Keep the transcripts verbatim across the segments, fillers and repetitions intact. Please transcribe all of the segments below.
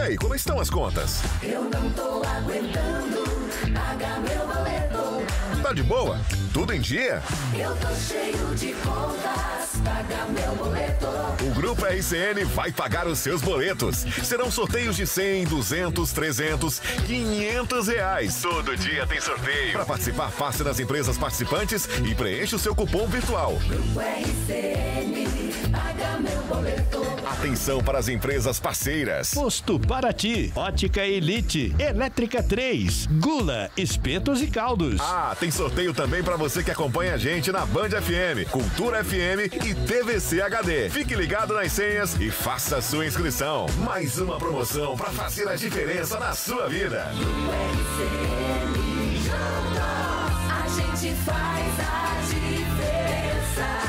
aí, como estão as contas? Eu não tô aguentando pagar meu boleto. Tá de boa? Tudo em dia? Eu tô cheio de contas, pagar meu boleto. O Grupo R C N vai pagar os seus boletos. Serão sorteios de cem, duzentos, trezentos, quinhentos reais. Todo dia tem sorteio. Para participar, passe nas empresas participantes e preencha o seu cupom virtual. Grupo R C N, paga meu boleto. Atenção para as empresas parceiras. Posto Paraty, Ótica Elite, Elétrica três, Gula, Espetos e Caldos. Ah, tem sorteio também para você que acompanha a gente na Band F M, Cultura F M e T V C H D. Fique ligado nas senhas e faça a sua inscrição. Mais uma promoção para fazer a diferença na sua vida. Grupo R C N, juntos, a gente faz a diferença.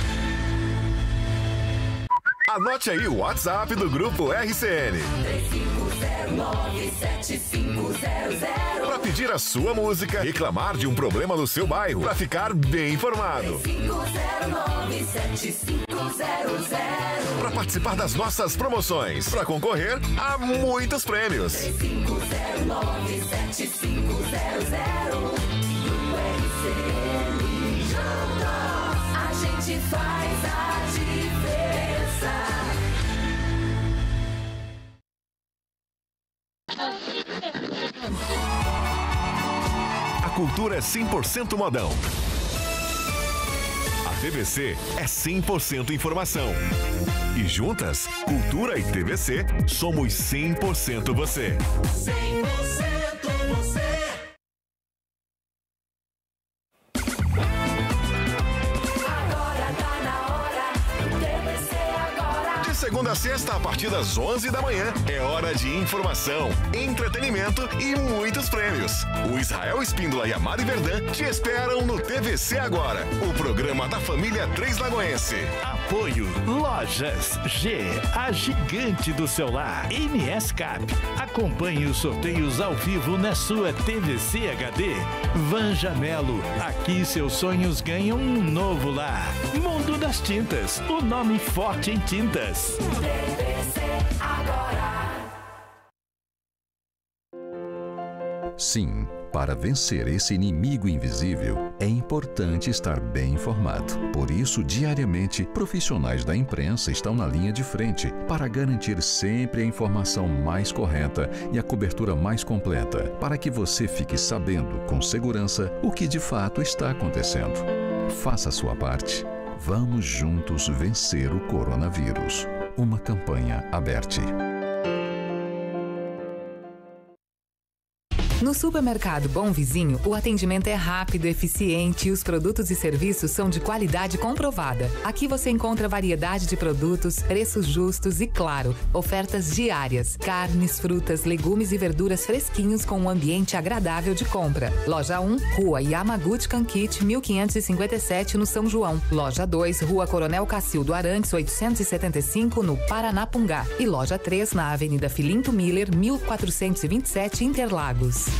Anote aí o WhatsApp do Grupo R C N. três cinco zero nove sete cinco zero zero. Para pedir a sua música, reclamar de um problema no seu bairro, para ficar bem informado. três cinco zero nove sete cinco zero zero. Para participar das nossas promoções, para concorrer a muitos prêmios. três cinco zero nove sete cinco zero zero. Grupo R C N, juntos, a gente faz a diferença. A cultura é cem por cento modão. A T V C é cem por cento informação. E juntas, Cultura e T V C, somos cem por cento você. cem por cento você. Agora tá na hora, T V C agora. De segunda a sexta, a partir das onze da manhã, é hora de informação, entretenimento e muitos prêmios. O Israel Espíndola e a Mari Verdã te esperam no T V C Agora, o programa da família Três Lagoense. Apoio Lojas G, a gigante do celular. M S Cap. Acompanhe os sorteios ao vivo na sua T V C H D. Vanja Melo. Aqui seus sonhos ganham um novo lar. Mundo das Tintas. O nome forte em tintas. T V C agora. Sim, para vencer esse inimigo invisível, é importante estar bem informado. Por isso, diariamente, profissionais da imprensa estão na linha de frente para garantir sempre a informação mais correta e a cobertura mais completa, para que você fique sabendo com segurança o que de fato está acontecendo. Faça a sua parte. Vamos juntos vencer o coronavírus. Uma campanha aberta. No supermercado Bom Vizinho, o atendimento é rápido, eficiente e os produtos e serviços são de qualidade comprovada. Aqui você encontra variedade de produtos, preços justos e, claro, ofertas diárias. Carnes, frutas, legumes e verduras fresquinhos com um ambiente agradável de compra. Loja um, Rua Yamaguchi Kankit, mil quinhentos e cinquenta e sete, no São João. Loja dois, Rua Coronel Cacildo Arantes, oitocentos e setenta e cinco, no Paranapungá. E loja três, na Avenida Filinto Miller, mil quatrocentos e vinte e sete, Interlagos.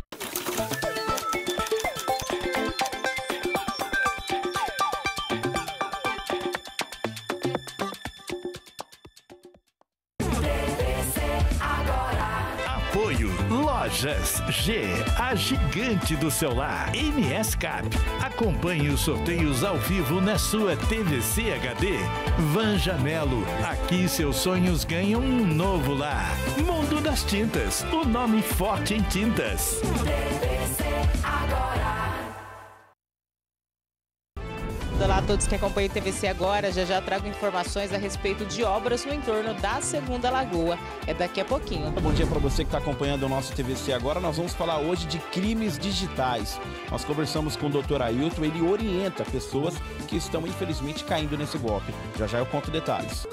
Apoio Lojas G, a gigante do celular. M S Cap. Acompanhe os sorteios ao vivo na sua T V C H D. Vanja Melo. Aqui seus sonhos ganham um novo lar. Mundo das Tintas. O nome forte em tintas. T V C agora. Olá a todos que acompanham o T V C Agora. Já já trago informações a respeito de obras no entorno da Segunda Lagoa. É daqui a pouquinho. Bom dia para você que está acompanhando o nosso T V C Agora. Nós vamos falar hoje de crimes digitais. Nós conversamos com o doutor Ailton, ele orienta pessoas que estão infelizmente caindo nesse golpe. Já já eu conto detalhes.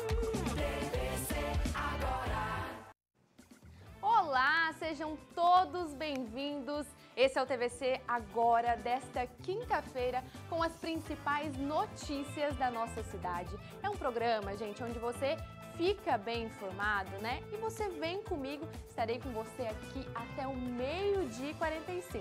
Olá, sejam todos bem-vindos. Esse é o T V C Agora, desta quinta-feira, com as principais notícias da nossa cidade. É um programa, gente, onde você fica bem informado, né? E você vem comigo, estarei com você aqui até o meio-dia e quarenta e cinco.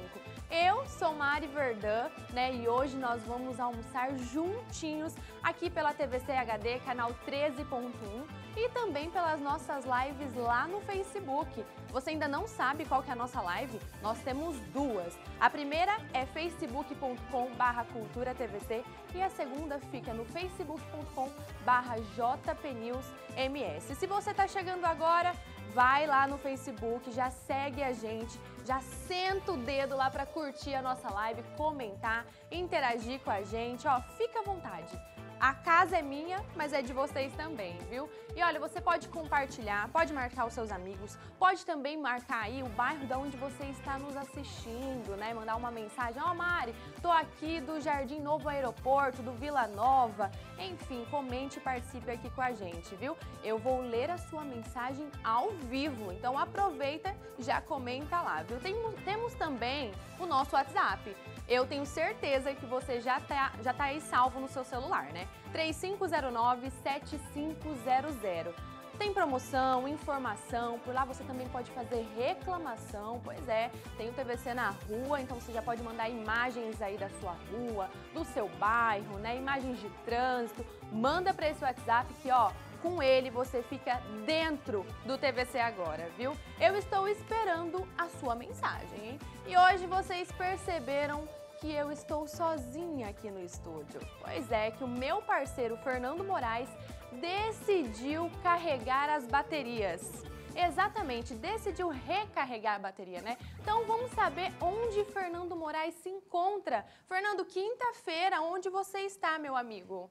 Eu sou Mari Verdã, né? E hoje nós vamos almoçar juntinhos aqui pela T V C H D, canal treze ponto um, e também pelas nossas lives lá no Facebook. Você ainda não sabe qual que é a nossa live? Nós temos duas. A primeira é facebook ponto com barra cultura T V C e a segunda fica no facebook ponto com barra J P News M S. Se você está chegando agora, vai lá no Facebook, já segue a gente, já senta o dedo lá para curtir a nossa live, comentar, interagir com a gente, ó, fica à vontade. A casa é minha, mas é de vocês também, viu? E olha, você pode compartilhar, pode marcar os seus amigos, pode também marcar aí o bairro de onde você está nos assistindo, né? Mandar uma mensagem, ó, oh, Mari, tô aqui do Jardim Novo Aeroporto, do Vila Nova. Enfim, comente e participe aqui com a gente, viu? Eu vou ler a sua mensagem ao vivo, então aproveita e já comenta lá, viu? Tem, temos também o nosso WhatsApp. Eu tenho certeza que você já tá, já tá aí salvo no seu celular, né? três cinco zero nove, sete cinco zero zero. Tem promoção, informação, por lá você também pode fazer reclamação, pois é, tem o T V C na rua, então você já pode mandar imagens aí da sua rua, do seu bairro, né? Imagens de trânsito, manda para esse WhatsApp que, ó, com ele você fica dentro do T V C agora, viu? Eu estou esperando a sua mensagem, hein? E hoje vocês perceberam que eu estou sozinha aqui no estúdio. Pois é, que o meu parceiro Fernando Moraes decidiu carregar as baterias. Exatamente, decidiu recarregar a bateria, né? Então vamos saber onde Fernando Moraes se encontra. Fernando, quinta-feira, onde você está, meu amigo?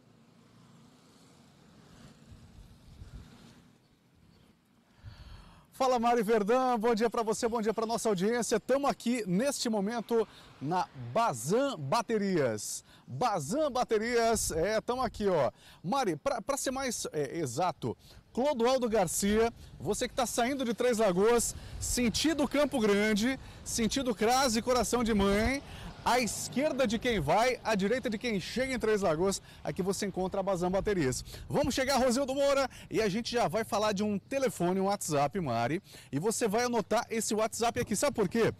Fala, Mari Verdã, bom dia para você, bom dia para nossa audiência. Estamos aqui neste momento na Bazan Baterias. Bazan Baterias, é, estamos aqui, ó. Mari, para ser mais é, exato, Clodoaldo Garcia, você que está saindo de Três Lagoas, sentido Campo Grande, sentido Crase e Coração de Mãe, à esquerda de quem vai, à direita de quem chega em Três Lagoas, aqui você encontra a Bazan Baterias. Vamos chegar, Rosildo Moura, e a gente já vai falar de um telefone, um WhatsApp, Mari, e você vai anotar esse WhatsApp aqui, sabe por quê?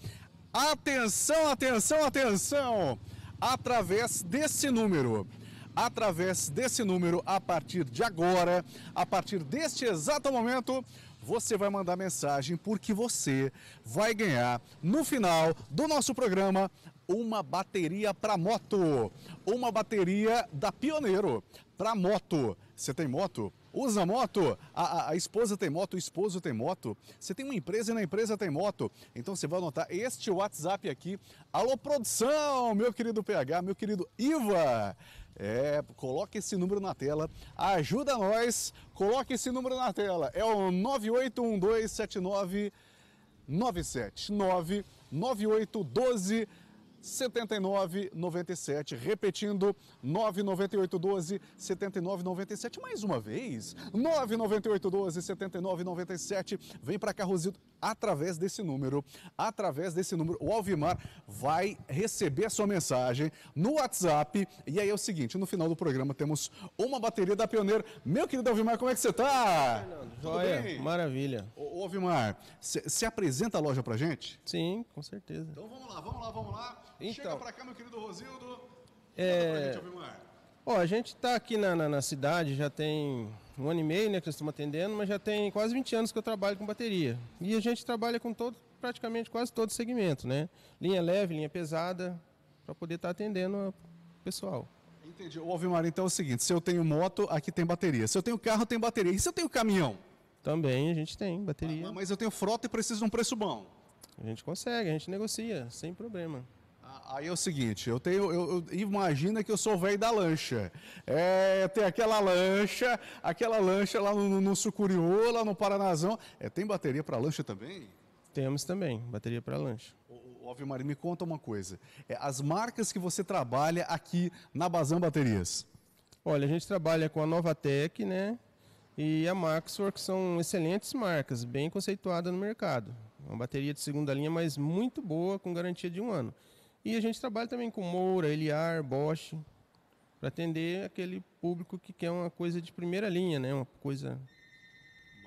Atenção, atenção, atenção! Através desse número, através desse número, a partir de agora, a partir deste exato momento, você vai mandar mensagem porque você vai ganhar, no final do nosso programa, uma bateria para moto, uma bateria da Pioneiro para moto. Você tem moto? Usa moto? A, a, a esposa tem moto, o esposo tem moto? Você tem uma empresa e na empresa tem moto? Então você vai anotar este WhatsApp aqui. Alô, produção, meu querido P H, meu querido Iva. É, coloque esse número na tela, ajuda nós, coloque esse número na tela. É o nove oito um dois sete nove nove sete nove nove oito um dois setenta e nove noventa e sete, repetindo nove nove oito um dois setenta e nove noventa e sete, mais uma vez, nove nove oito um dois setenta e nove noventa e sete, vem para cá, Rosildo, através desse número, através desse número, o Alvimar vai receber a sua mensagem no WhatsApp, e aí é o seguinte, no final do programa temos uma bateria da Pioneiro. Meu querido Alvimar, como é que você tá? Fernando, joia, maravilha. Ô, Alvimar, você apresenta a loja pra gente? Sim, com certeza. Então vamos lá, vamos lá, vamos lá. Então, chega pra cá, meu querido Rosildo. É... Gente, ó, a gente tá aqui na, na, na cidade, já tem um ano e meio, né, que nós estamos atendendo, mas já tem quase vinte anos que eu trabalho com bateria. E a gente trabalha com todo, praticamente quase todo segmento, né? Linha leve, linha pesada, para poder estar tá atendendo o pessoal. Entendi. Ô, Alvimar, então é o seguinte, se eu tenho moto, aqui tem bateria. Se eu tenho carro, tem bateria. E se eu tenho caminhão? Também a gente tem bateria. Ah, mas eu tenho frota e preciso de um preço bom. A gente consegue, a gente negocia, sem problema. Aí é o seguinte, eu tenho, eu, eu imagina que eu sou velho da lancha. É, tem aquela lancha, aquela lancha lá no, no Sucuriú, lá no Paranazão. É, tem bateria para lancha também? Temos também, bateria para lancha. Ô, Alvimar, me conta uma coisa. É, as marcas que você trabalha aqui na Bazan Baterias? Olha, a gente trabalha com a Novatec, né? E a Maxor, que são excelentes marcas, bem conceituadas no mercado. Uma bateria de segunda linha, mas muito boa, com garantia de um ano. E a gente trabalha também com Moura, Eliar, Bosch, para atender aquele público que quer uma coisa de primeira linha, né? Uma coisa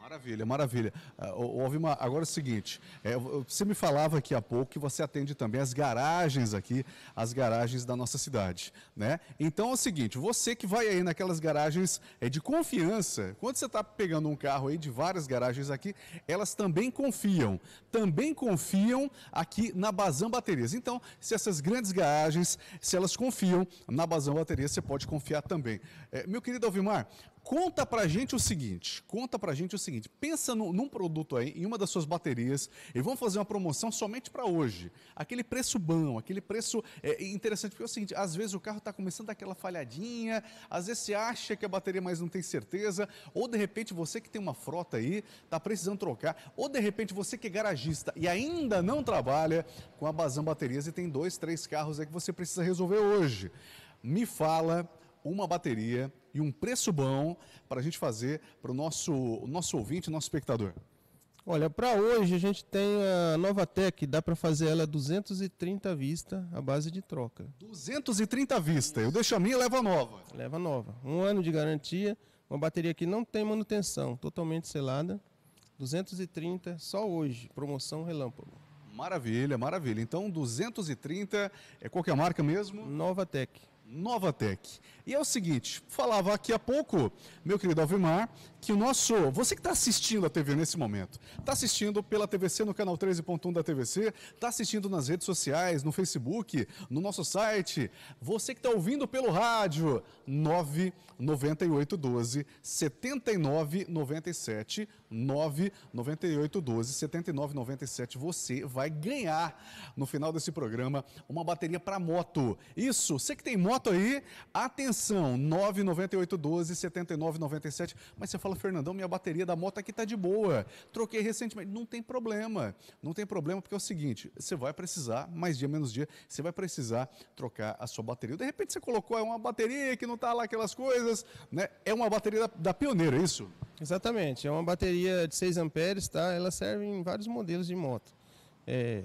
Maravilha, maravilha. Uh, Alvimar, agora é o seguinte, é, você me falava aqui há pouco que você atende também as garagens aqui, as garagens da nossa cidade, né? Então é o seguinte, você que vai aí naquelas garagens é, de confiança, quando você está pegando um carro aí de várias garagens aqui, elas também confiam, também confiam aqui na Bazan Baterias. Então, se essas grandes garagens, se elas confiam na Bazan Baterias, você pode confiar também. É, meu querido Alvimar, conta pra gente o seguinte, conta pra gente o seguinte, pensa no, num produto aí, em uma das suas baterias, e vamos fazer uma promoção somente para hoje. Aquele preço bom, aquele preço é, interessante, porque é o seguinte, às vezes o carro está começando daquela falhadinha, às vezes você acha que a bateria, mas não tem certeza, ou de repente você que tem uma frota aí, está precisando trocar, ou de repente você que é garagista e ainda não trabalha com a Bazan Baterias e tem dois, três carros aí que você precisa resolver hoje. Me fala uma bateria e um preço bom para a gente fazer para o nosso, nosso ouvinte, nosso espectador. Olha, para hoje a gente tem a Novatec, dá para fazer ela duzentos e trinta vista, a base de troca. duzentos e trinta vista, eu deixo a minha e levo a nova. Leva a nova, um ano de garantia, uma bateria que não tem manutenção, totalmente selada, duzentos e trinta só hoje, promoção relâmpago. Maravilha, maravilha. Então duzentos e trinta, é qual que é a marca mesmo? Novatec. Novatec. E é o seguinte, falava aqui há pouco, meu querido Alvimar, que o nosso, você que está assistindo a T V nesse momento, está assistindo pela T V C no canal treze ponto um da T V C, está assistindo nas redes sociais, no Facebook, no nosso site, você que está ouvindo pelo rádio, nove nove oito um dois, sete nove nove sete, nove nove oito um dois, sete nove nove sete, você vai ganhar no final desse programa uma bateria para moto. Isso, você que tem moto aí, atenção, nove nove oito um dois, sete nove nove sete, mas você fala, Fernandão, minha bateria da moto aqui tá de boa, troquei recentemente, não tem problema, não tem problema, porque é o seguinte, você vai precisar, mais dia, menos dia, você vai precisar trocar a sua bateria. De repente você colocou uma bateria que não tá lá aquelas coisas, né? É uma bateria da, da Pioneiro, é isso? Exatamente, é uma bateria de seis amperes, tá? Ela serve em vários modelos de moto, é,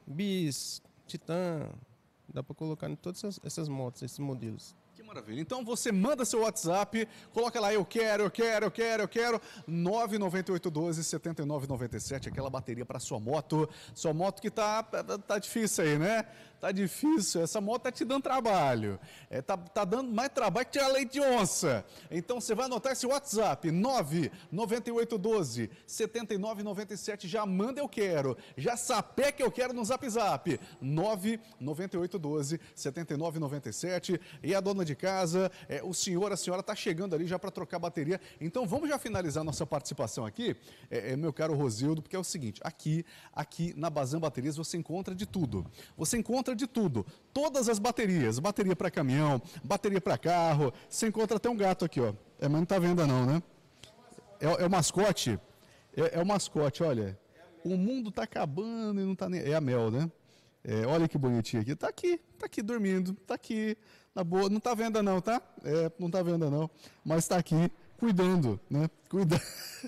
Bis, Titan, dá para colocar em todas essas, essas motos, esses modelos. Que maravilha. Então você manda seu WhatsApp, coloca lá, eu quero, eu quero, eu quero, eu quero, nove nove oito um dois, sete nove nove sete, aquela bateria para sua moto, sua moto que tá, tá difícil aí, né? Tá difícil, essa moto tá te dando trabalho, é, tá, tá dando mais trabalho que tirar leite de onça. Então você vai anotar esse WhatsApp, nove nove oito um dois, sete nove nove sete, já manda eu quero, já sapeca eu quero no Zap Zap, nove nove oito um dois, sete nove nove sete, e a dona de casa, é, o senhor, a senhora tá chegando ali já para trocar bateria. Então vamos já finalizar nossa participação aqui, é, é, meu caro Rosildo, porque é o seguinte, aqui, aqui na Bazan Baterias você encontra de tudo, você encontra de tudo, todas as baterias, bateria para caminhão, bateria para carro, você encontra até um gato aqui, ó, é, mas não tá vendo não, né? É, é o mascote, é, é o mascote, olha, o mundo tá acabando e não tá nem, é a Mel, né? É, olha que bonitinho aqui, tá aqui, tá aqui dormindo, tá aqui, na boa, não tá vendo não, tá? É, não tá vendo não, mas tá aqui, cuidando, né? Cuidando.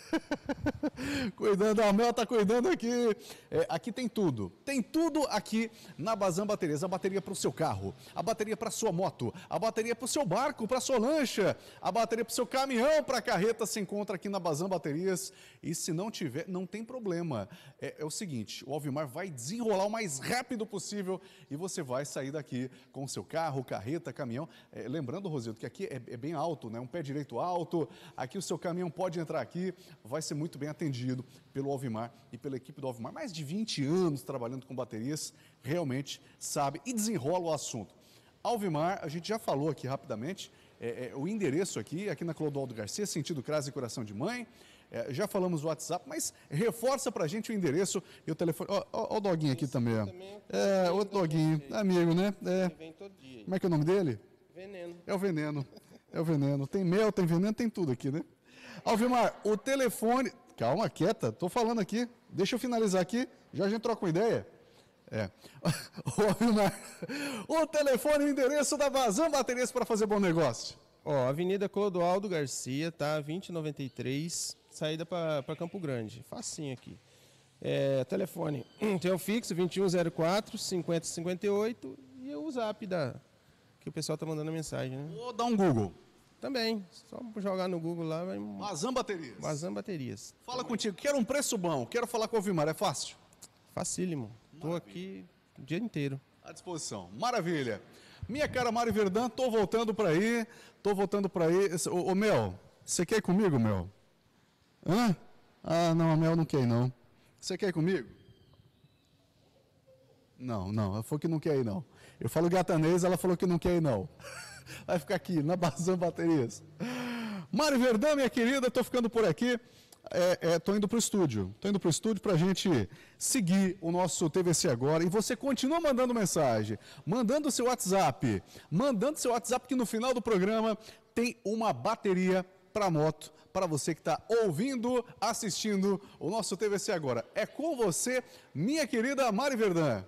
Cuidando, a Mel tá cuidando aqui. É, aqui tem tudo. Tem tudo aqui na Bazan Baterias. A bateria para o seu carro, a bateria para sua moto, a bateria para o seu barco, para sua lancha, a bateria para o seu caminhão, para a carreta se encontra aqui na Bazan Baterias. E se não tiver, não tem problema. É, é o seguinte, o Alvimar vai desenrolar o mais rápido possível e você vai sair daqui com o seu carro, carreta, caminhão. É, lembrando, Rosildo, que aqui é, é bem alto, né? Um pé direito alto. Aqui o seu caminhão pode entrar aqui, vai ser muito bem atendido pelo Alvimar e pela equipe do Alvimar. Mais de vinte anos trabalhando com baterias, realmente sabe e desenrola o assunto. Alvimar, a gente já falou aqui rapidamente, é, é, o endereço aqui, aqui na Clodoaldo Garcia, sentido Crase e Coração de Mãe, é, já falamos o WhatsApp, mas reforça pra gente o endereço e o telefone. Ó, ó, ó o doguinho aqui também, ó. É, outro doguinho, amigo, né? É. Como é que é o nome dele? Veneno. É o Veneno, é o Veneno. Tem mel, tem veneno, tem tudo aqui, né? Alvimar, o telefone... Calma, quieta, tô falando aqui. Deixa eu finalizar aqui, já a gente troca uma ideia. É. Ô, Alvimar, o telefone e o endereço da Bazan Baterias para fazer bom negócio. Ó, Avenida Clodoaldo Garcia, tá? vinte e noventa e três, saída para Campo Grande. Facinho aqui. É, telefone, tem o fixo vinte e um zero quatro, cinquenta cinquenta e oito e o zap da... que o pessoal tá mandando mensagem, né? Vou dar um Google. Também, só jogar no Google lá. Vai... Bazan Baterias. Bazan Baterias. Fala contigo, quero um preço bom, quero falar com o Alvimar, é fácil? Facílimo. Estou aqui o dia inteiro. À disposição. Maravilha. Minha cara Mari Verdun, tô voltando para aí, tô voltando para aí. Ô, ô Mel, você quer ir comigo, Mel? Hã? Ah, não, a Mel não quer ir, não. Você quer ir comigo? Não, não, ela falou que não quer ir, não. Eu falo gatanês, ela falou que não quer ir, não. Vai ficar aqui, na Bazan Baterias. Mari Verdun, minha querida, tô ficando por aqui. É, é, tô indo para o estúdio, tô indo para o estúdio para a gente seguir o nosso T V C Agora, e você continua mandando mensagem, mandando seu WhatsApp, mandando seu WhatsApp, que no final do programa tem uma bateria para moto, para você que está ouvindo, assistindo o nosso T V C Agora. É com você, minha querida Mari Verdun.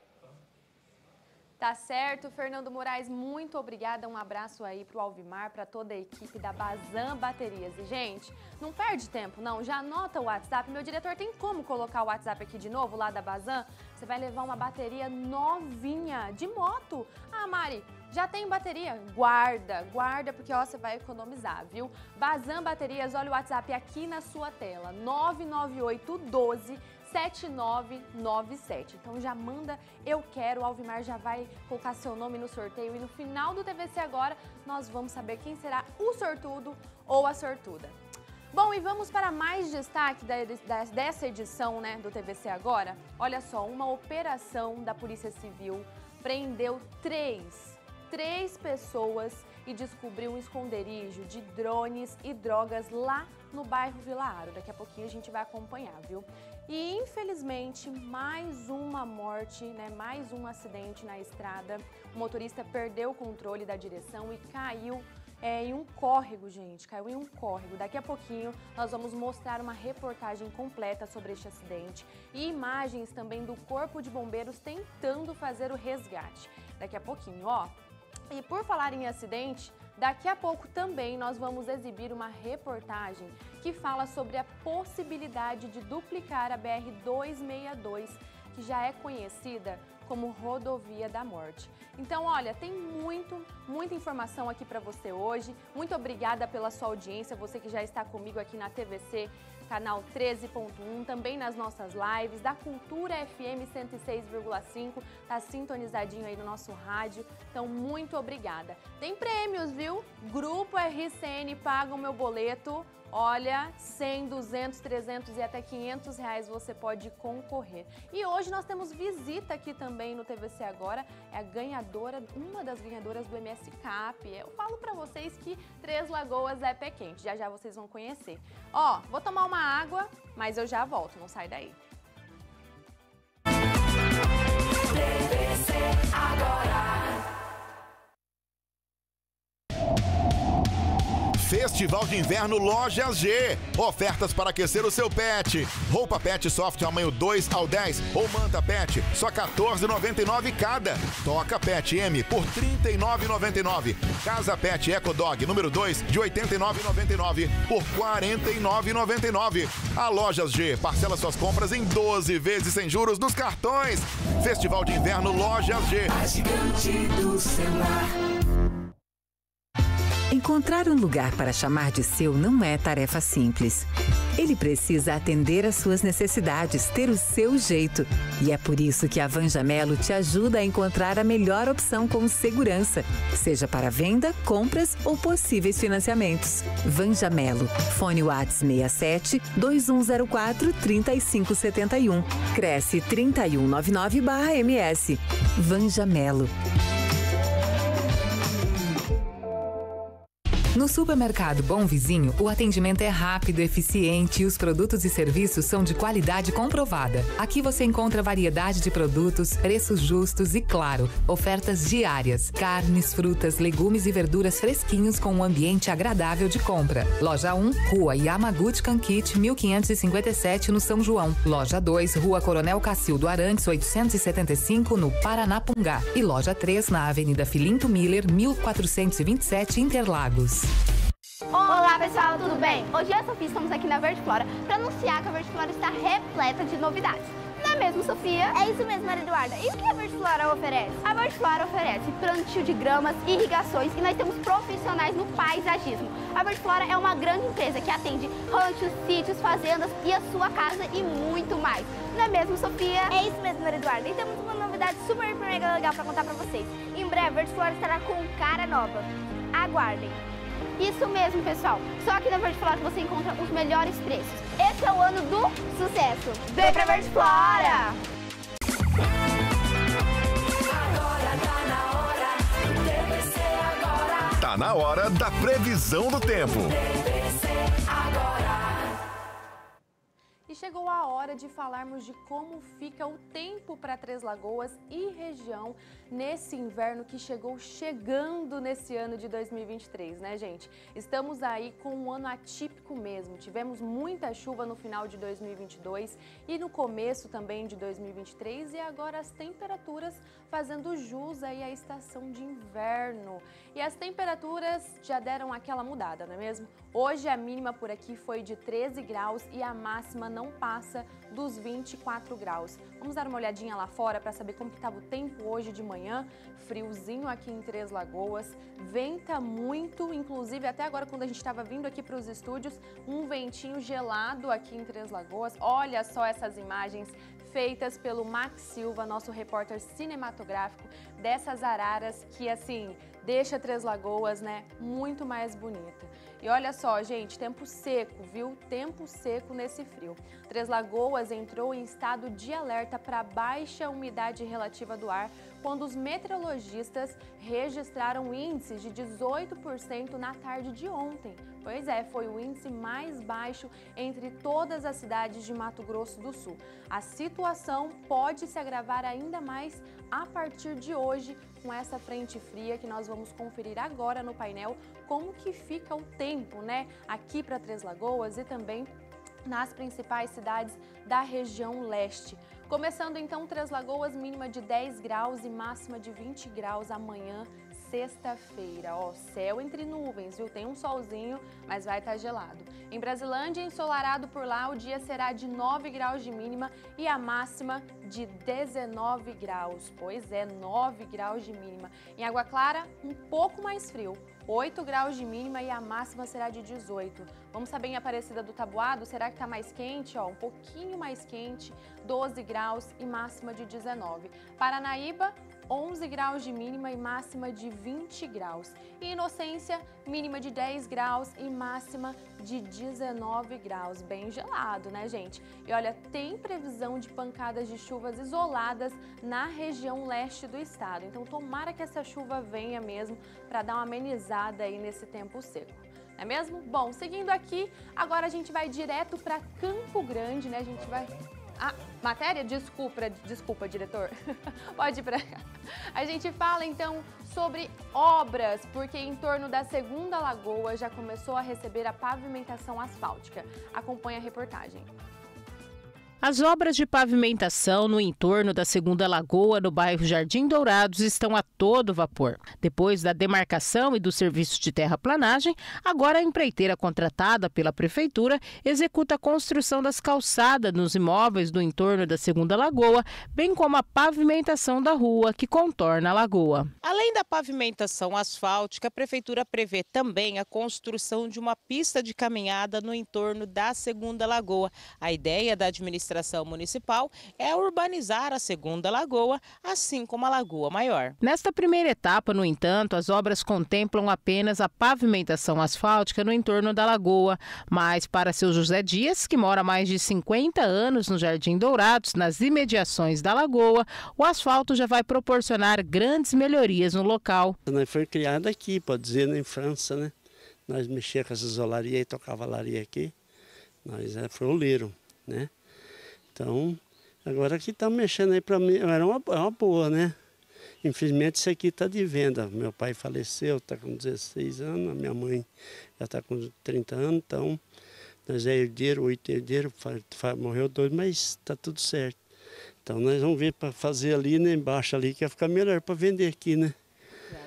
Tá certo, Fernando Moraes, muito obrigada, um abraço aí pro Alvimar, para toda a equipe da Bazan Baterias. E, gente, não perde tempo, não, já anota o WhatsApp, meu diretor tem como colocar o WhatsApp aqui de novo, lá da Bazan? Você vai levar uma bateria novinha, de moto. Ah, Mari, já tem bateria? Guarda, guarda, porque, ó, você vai economizar, viu? Bazan Baterias, olha o WhatsApp aqui na sua tela, nove nove oito um dois sete nove nove sete. Então já manda eu quero, o Alvimar já vai colocar seu nome no sorteio e no final do T V C Agora nós vamos saber quem será o sortudo ou a sortuda. Bom, e vamos para mais destaque da, da, dessa edição, né, do T V C Agora. Olha só, uma operação da Polícia Civil prendeu três, três pessoas e descobriu um esconderijo de drones e drogas lá no bairro Vila Aro. Daqui a pouquinho a gente vai acompanhar, viu? E, infelizmente, mais uma morte, né, mais um acidente na estrada. O motorista perdeu o controle da direção e caiu é, em um córrego, gente. Caiu em um córrego. Daqui a pouquinho nós vamos mostrar uma reportagem completa sobre este acidente e imagens também do Corpo de Bombeiros tentando fazer o resgate. Daqui a pouquinho, ó. E por falar em acidente, daqui a pouco também nós vamos exibir uma reportagem que fala sobre a possibilidade de duplicar a B R duzentos e sessenta e dois, que já é conhecida como Rodovia da Morte. Então, olha, tem muito, muita informação aqui para você hoje. Muito obrigada pela sua audiência, você que já está comigo aqui na T V C, canal treze ponto um, também nas nossas lives, da Cultura F M cento e seis vírgula cinco, tá sintonizadinho aí no nosso rádio, então muito obrigada. Tem prêmios, viu? Grupo R C N paga o meu boleto, olha, cem, duzentos, trezentos e até quinhentos reais você pode concorrer. E hoje nós temos visita aqui também no T V C Agora, é a ganhadora, uma das ganhadoras do M S Cap. Eu falo pra vocês que Três Lagoas é pé quente, já já vocês vão conhecer. Ó, vou tomar uma água, mas eu já volto, não sai daí. T V C Agora. Festival de Inverno Lojas G. Ofertas para aquecer o seu pet. Roupa pet soft tamanho dois ao dez ou manta pet, só quatorze reais e noventa e nove centavos cada. Toca Pet M por trinta e nove reais e noventa e nove centavos. Casa Pet Eco Dog número dois de oitenta e nove reais e noventa e nove centavos por quarenta e nove reais e noventa e nove centavos. A Lojas G parcela suas compras em doze vezes sem juros nos cartões. Festival de Inverno Lojas G. A gigante do celular. Encontrar um lugar para chamar de seu não é tarefa simples. Ele precisa atender às suas necessidades, ter o seu jeito. E é por isso que a Vanjamelo te ajuda a encontrar a melhor opção com segurança, seja para venda, compras ou possíveis financiamentos. Vanjamelo. Fone WhatsApp seis sete, dois um zero quatro, três cinco sete um. Cresce trinta e um noventa e nove barra M S. Vanjamelo. No supermercado Bom Vizinho, o atendimento é rápido, eficiente e os produtos e serviços são de qualidade comprovada. Aqui você encontra variedade de produtos, preços justos e, claro, ofertas diárias. Carnes, frutas, legumes e verduras fresquinhos com um ambiente agradável de compra. Loja um, Rua Yamaguchi Kankit, mil quinhentos e cinquenta e sete, no São João. Loja dois, Rua Coronel Cacildo Arantes, oitocentos e setenta e cinco, no Paranapungá. E loja três, na Avenida Filinto Miller, mil quatrocentos e vinte e sete, Interlagos. Olá pessoal, tudo bem? Hoje eu e a Sofia estamos aqui na Verde Flora para anunciar que a Verde Flora está repleta de novidades. é mesmo, Sofia? É isso mesmo, Maria Eduarda. E o que a Verdiflora oferece? A Verdiflora oferece plantio de gramas, irrigações e nós temos profissionais no paisagismo. A Verdiflora é uma grande empresa que atende ranchos, sítios, fazendas e a sua casa e muito mais. Não é mesmo, Sofia? É isso mesmo, Maria Eduarda. E temos uma novidade super mega legal para contar para vocês. Em breve, a Verdiflora estará com cara nova. Aguardem. Isso mesmo, pessoal. Só aqui na Verdiflora que você encontra os melhores preços. Esse é o ano do sucesso. Vem pra Verdiflora! Tá na hora da previsão do tempo. E chegou a hora de falarmos de como fica o tempo para Três Lagoas e região nesse inverno que chegou chegando nesse ano de dois mil e vinte e três, né, gente? Estamos aí com um ano atípico mesmo. Tivemos muita chuva no final de dois mil e vinte e dois e no começo também de dois mil e vinte e três e agora as temperaturas fazendo jus aí à estação de inverno. E as temperaturas já deram aquela mudada, não é mesmo? Hoje a mínima por aqui foi de treze graus e a máxima não passa dos vinte e quatro graus. Vamos dar uma olhadinha lá fora para saber como que estava o tempo hoje de manhã. Friozinho aqui em Três Lagoas, venta muito, inclusive até agora quando a gente estava vindo aqui para os estúdios, um ventinho gelado aqui em Três Lagoas. Olha só essas imagens feitas pelo Max Silva, nosso repórter cinematográfico, dessas araras que, assim, deixa Três Lagoas, né, muito mais bonita. E olha só, gente, tempo seco, viu? Tempo seco nesse frio. Três Lagoas entrou em estado de alerta para baixa umidade relativa do ar, quando os meteorologistas registraram índices de dezoito por cento na tarde de ontem. Pois é, foi o índice mais baixo entre todas as cidades de Mato Grosso do Sul. A situação pode se agravar ainda mais a partir de hoje, com essa frente fria que nós vamos conferir agora no painel, como que fica o tempo, né, aqui para Três Lagoas e também nas principais cidades da região leste. Começando então Três Lagoas, mínima de dez graus e máxima de vinte graus amanhã, sexta-feira. Ó, céu entre nuvens, viu? Tem um solzinho, mas vai estar gelado. Em Brasilândia, ensolarado por lá, o dia será de nove graus de mínima e a máxima de dezenove graus. Pois é, nove graus de mínima. Em Água Clara, um pouco mais frio. oito graus de mínima e a máxima será de dezoito. Vamos saber em Aparecida do Taboado, será que está mais quente? Ó, um pouquinho mais quente, doze graus e máxima de dezenove. Paranaíba, onze graus de mínima e máxima de vinte graus. E Inocência, mínima de dez graus e máxima de dezenove graus. Bem gelado, né, gente? E olha, tem previsão de pancadas de chuvas isoladas na região leste do estado. Então, tomara que essa chuva venha mesmo para dar uma amenizada aí nesse tempo seco. Não é mesmo? Bom, seguindo aqui, agora a gente vai direto para Campo Grande, né? A gente vai... Ah, matéria? Desculpa, desculpa, diretor. Pode ir para cá. A gente fala então sobre obras, porque em torno da Segunda Lagoa já começou a receber a pavimentação asfáltica. Acompanhe a reportagem. As obras de pavimentação no entorno da Segunda Lagoa, no bairro Jardim Dourados, estão a todo vapor. Depois da demarcação e do serviço de terraplanagem, agora a empreiteira contratada pela Prefeitura executa a construção das calçadas nos imóveis do entorno da Segunda Lagoa, bem como a pavimentação da rua que contorna a lagoa. Além da pavimentação asfáltica, a Prefeitura prevê também a construção de uma pista de caminhada no entorno da Segunda Lagoa. A ideia da administração A administração municipal é urbanizar a Segunda Lagoa, assim como a Lagoa Maior. Nesta primeira etapa, no entanto, as obras contemplam apenas a pavimentação asfáltica no entorno da lagoa, mas para seu José Dias, que mora há mais de cinquenta anos no Jardim Dourados, nas imediações da lagoa, o asfalto já vai proporcionar grandes melhorias no local. Nós foi criado aqui, pode dizer, em França, né? Nós mexíamos com essa isolaria e tocava laria aqui, nós é frioleiro, né? Então, agora que estamos mexendo aí para mim, era uma, uma boa, né? Infelizmente isso aqui está de venda. Meu pai faleceu, está com dezesseis anos, a minha mãe já está com trinta anos, então nós é herdeiro, oito herdeiros, morreu dois, mas está tudo certo. Então nós vamos ver para fazer ali, né, embaixo ali, que vai ficar melhor para vender aqui, né?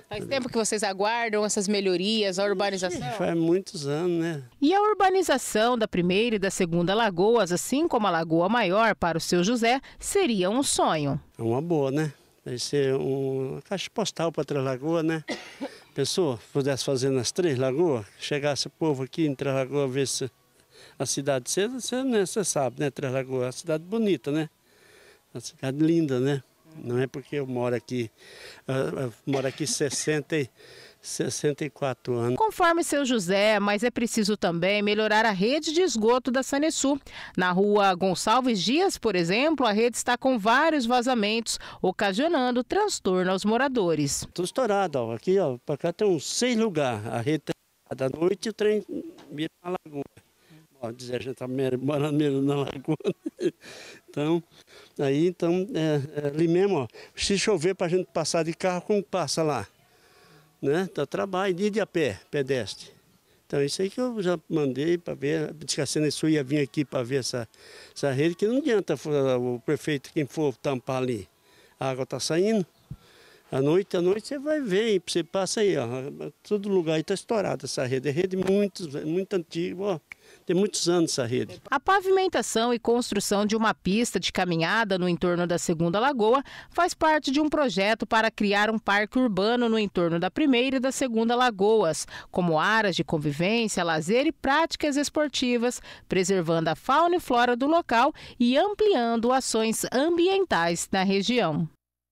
Faz tempo que vocês aguardam essas melhorias, a urbanização? Faz muitos anos, né? E a urbanização da primeira e da segunda lagoas, assim como a Lagoa Maior para o seu José, seria um sonho. É uma boa, né? Vai ser uma caixa postal para Três Lagoas, né? Pessoa, pudesse fazer nas Três Lagoas, chegasse o povo aqui em Três Lagoas, ver se a cidade, você, você, né, você sabe, né? Três Lagoas é uma cidade bonita, né? Uma cidade linda, né? Não é porque eu moro aqui, eu, eu moro aqui sessenta, sessenta e quatro anos. Conforme seu José, mas é preciso também melhorar a rede de esgoto da Sanesul. Na rua Gonçalves Dias, por exemplo, a rede está com vários vazamentos, ocasionando transtorno aos moradores. Tudo estourado, ó. Aqui, ó, para cá tem uns seis lugares. A rede está da noite e o trem vira na lagoa. Ó, dizer, a gente está morando na lagoa. Então, aí, então, é, é, ali mesmo, ó, se chover para a gente passar de carro, como passa lá? Né? Dá trabalho, ir de a pé, pedestre. Então, isso aí que eu já mandei para ver, disse que a Sanesul ia vir aqui para ver essa, essa rede, que não adianta o prefeito, quem for tampar ali. A água está saindo. À noite, à noite você vai ver, você passa aí, ó, todo lugar aí está estourado essa rede. É rede muito, muito antiga, ó. Tem muitos anos essa rede. A pavimentação e construção de uma pista de caminhada no entorno da Segunda Lagoa faz parte de um projeto para criar um parque urbano no entorno da Primeira e da Segunda Lagoas, como áreas de convivência, lazer e práticas esportivas, preservando a fauna e flora do local e ampliando ações ambientais na região.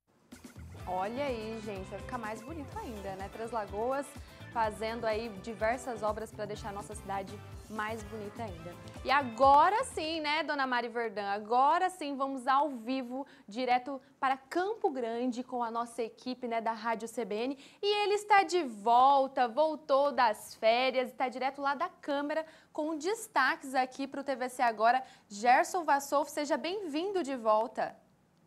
Olha aí, gente, vai ficar mais bonito ainda, né? Três Lagoas fazendo aí diversas obras para deixar a nossa cidade mais bonita ainda. E agora sim, né, dona Mari Verdun, agora sim vamos ao vivo, direto para Campo Grande com a nossa equipe, né, da Rádio C B N. E ele está de volta, voltou das férias, está direto lá da câmera com destaques aqui para o T V C Agora. Gerson Vassolfo, seja bem-vindo de volta.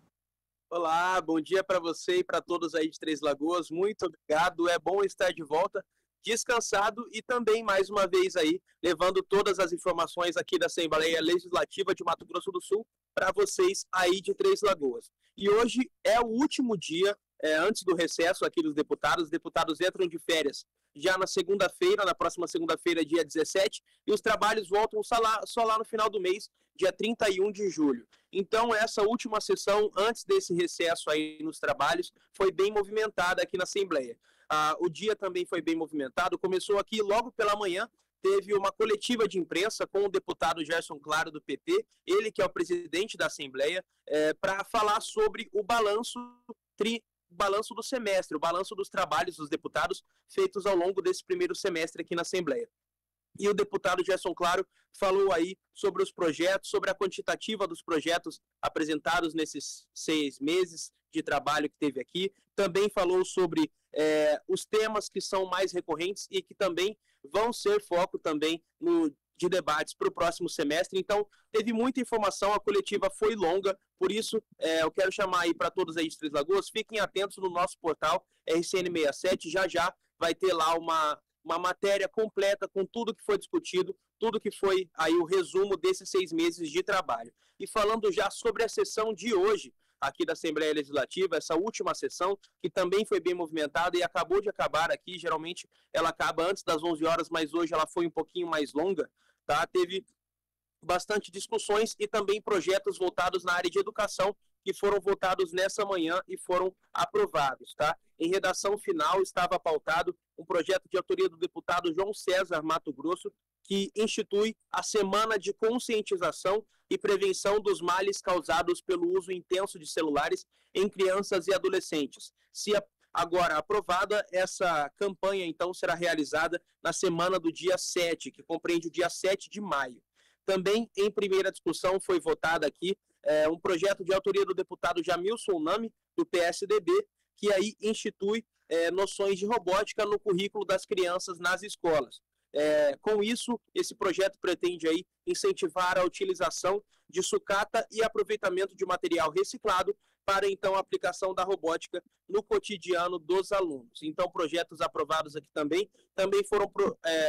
Olá, bom dia para você e para todos aí de Três Lagoas. Muito obrigado, é bom estar de volta, descansado e também, mais uma vez aí, levando todas as informações aqui da Assembleia Legislativa de Mato Grosso do Sul para vocês aí de Três Lagoas. E hoje é o último dia, é, antes do recesso aqui dos deputados. Os deputados entram de férias já na segunda-feira, na próxima segunda-feira, dia dezessete, e os trabalhos voltam só lá, só lá no final do mês, dia trinta e um de julho. Então, essa última sessão, antes desse recesso aí nos trabalhos, foi bem movimentada aqui na Assembleia. Ah, o dia também foi bem movimentado, começou aqui logo pela manhã, teve uma coletiva de imprensa com o deputado Gerson Claro, do P T, ele que é o presidente da Assembleia, é, para falar sobre o balanço tri o balanço do semestre, o balanço dos trabalhos dos deputados feitos ao longo desse primeiro semestre aqui na Assembleia. E o deputado Gerson Claro falou aí sobre os projetos, sobre a quantitativa dos projetos apresentados nesses seis meses de trabalho que teve aqui. Também falou sobre é, os temas que são mais recorrentes e que também vão ser foco também no de debates para o próximo semestre. Então, teve muita informação, a coletiva foi longa, por isso é, eu quero chamar aí para todos aí de Três Lagoas, fiquem atentos no nosso portal R C N sessenta e sete, já já vai ter lá uma, uma matéria completa com tudo que foi discutido, tudo que foi aí o resumo desses seis meses de trabalho. E falando já sobre a sessão de hoje, aqui da Assembleia Legislativa, essa última sessão, que também foi bem movimentada e acabou de acabar aqui, geralmente ela acaba antes das onze horas, mas hoje ela foi um pouquinho mais longa, tá? Teve bastante discussões e também projetos voltados na área de educação que foram votados nessa manhã e foram aprovados, tá? Em redação final estava pautado um projeto de autoria do deputado João César Mato Grosso, que institui a Semana de Conscientização e Prevenção dos Males Causados pelo Uso Intenso de Celulares em Crianças e Adolescentes. Se agora aprovada, essa campanha então será realizada na semana do dia sete, que compreende o dia sete de maio. Também em primeira discussão foi votado aqui é, um projeto de autoria do deputado Jamilson Nami, do P S D B, que aí institui é, noções de robótica no currículo das crianças nas escolas. É, com isso, esse projeto pretende aí incentivar a utilização de sucata e aproveitamento de material reciclado para, então, a aplicação da robótica no cotidiano dos alunos. Então, projetos aprovados aqui também, também foram é,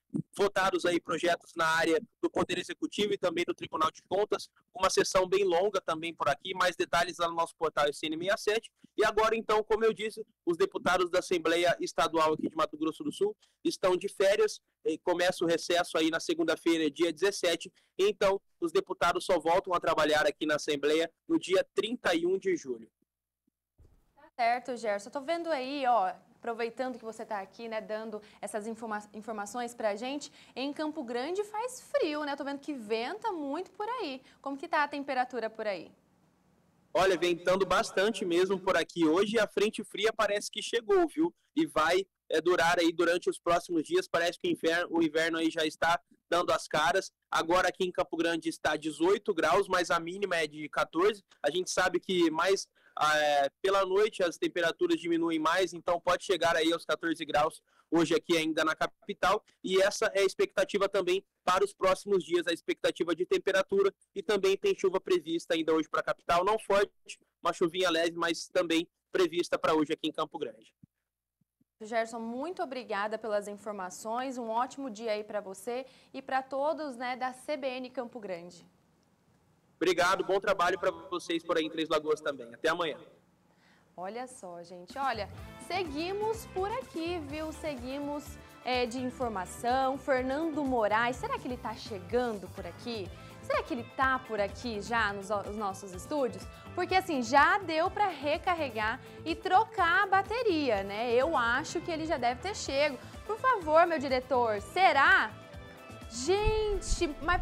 votados aí projetos na área do Poder Executivo e também do Tribunal de Contas, uma sessão bem longa também por aqui, mais detalhes lá no nosso portal S N sessenta e sete. E agora, então, como eu disse, os deputados da Assembleia Estadual aqui de Mato Grosso do Sul estão de férias, e começa o recesso aí na segunda-feira, dia dezessete, então os deputados só voltam a trabalhar aqui na Assembleia no dia trinta e um de julho. Tá certo, Gerson. Eu tô vendo aí, ó, aproveitando que você está aqui, né, dando essas informa informações para a gente, em Campo Grande faz frio, né? Tô vendo que venta muito por aí. Como que tá a temperatura por aí? Olha, ventando bastante mesmo por aqui hoje, a frente fria parece que chegou, viu? E vai é, durar aí durante os próximos dias, parece que o inverno, o inverno aí já está dando as caras. Agora aqui em Campo Grande está dezoito graus, mas a mínima é de quatorze. A gente sabe que mais é, pela noite as temperaturas diminuem mais, então pode chegar aí aos quatorze graus hoje aqui ainda na capital. E essa é a expectativa também para os próximos dias, a expectativa de temperatura, e também tem chuva prevista ainda hoje para a capital, não forte, uma chuvinha leve, mas também prevista para hoje aqui em Campo Grande. Gerson, muito obrigada pelas informações, um ótimo dia aí para você e para todos, né, da C B N Campo Grande. Obrigado, bom trabalho para vocês por aí em Três Lagoas também. Até amanhã. Olha só, gente, olha, seguimos por aqui, viu? Seguimos é, de informação. Fernando Moraes, será que ele está chegando por aqui? Será que ele está por aqui já nos, nos nossos estúdios? Porque assim, já deu para recarregar e trocar a bateria, né? Eu acho que ele já deve ter chego. Por favor, meu diretor, será? Gente, mas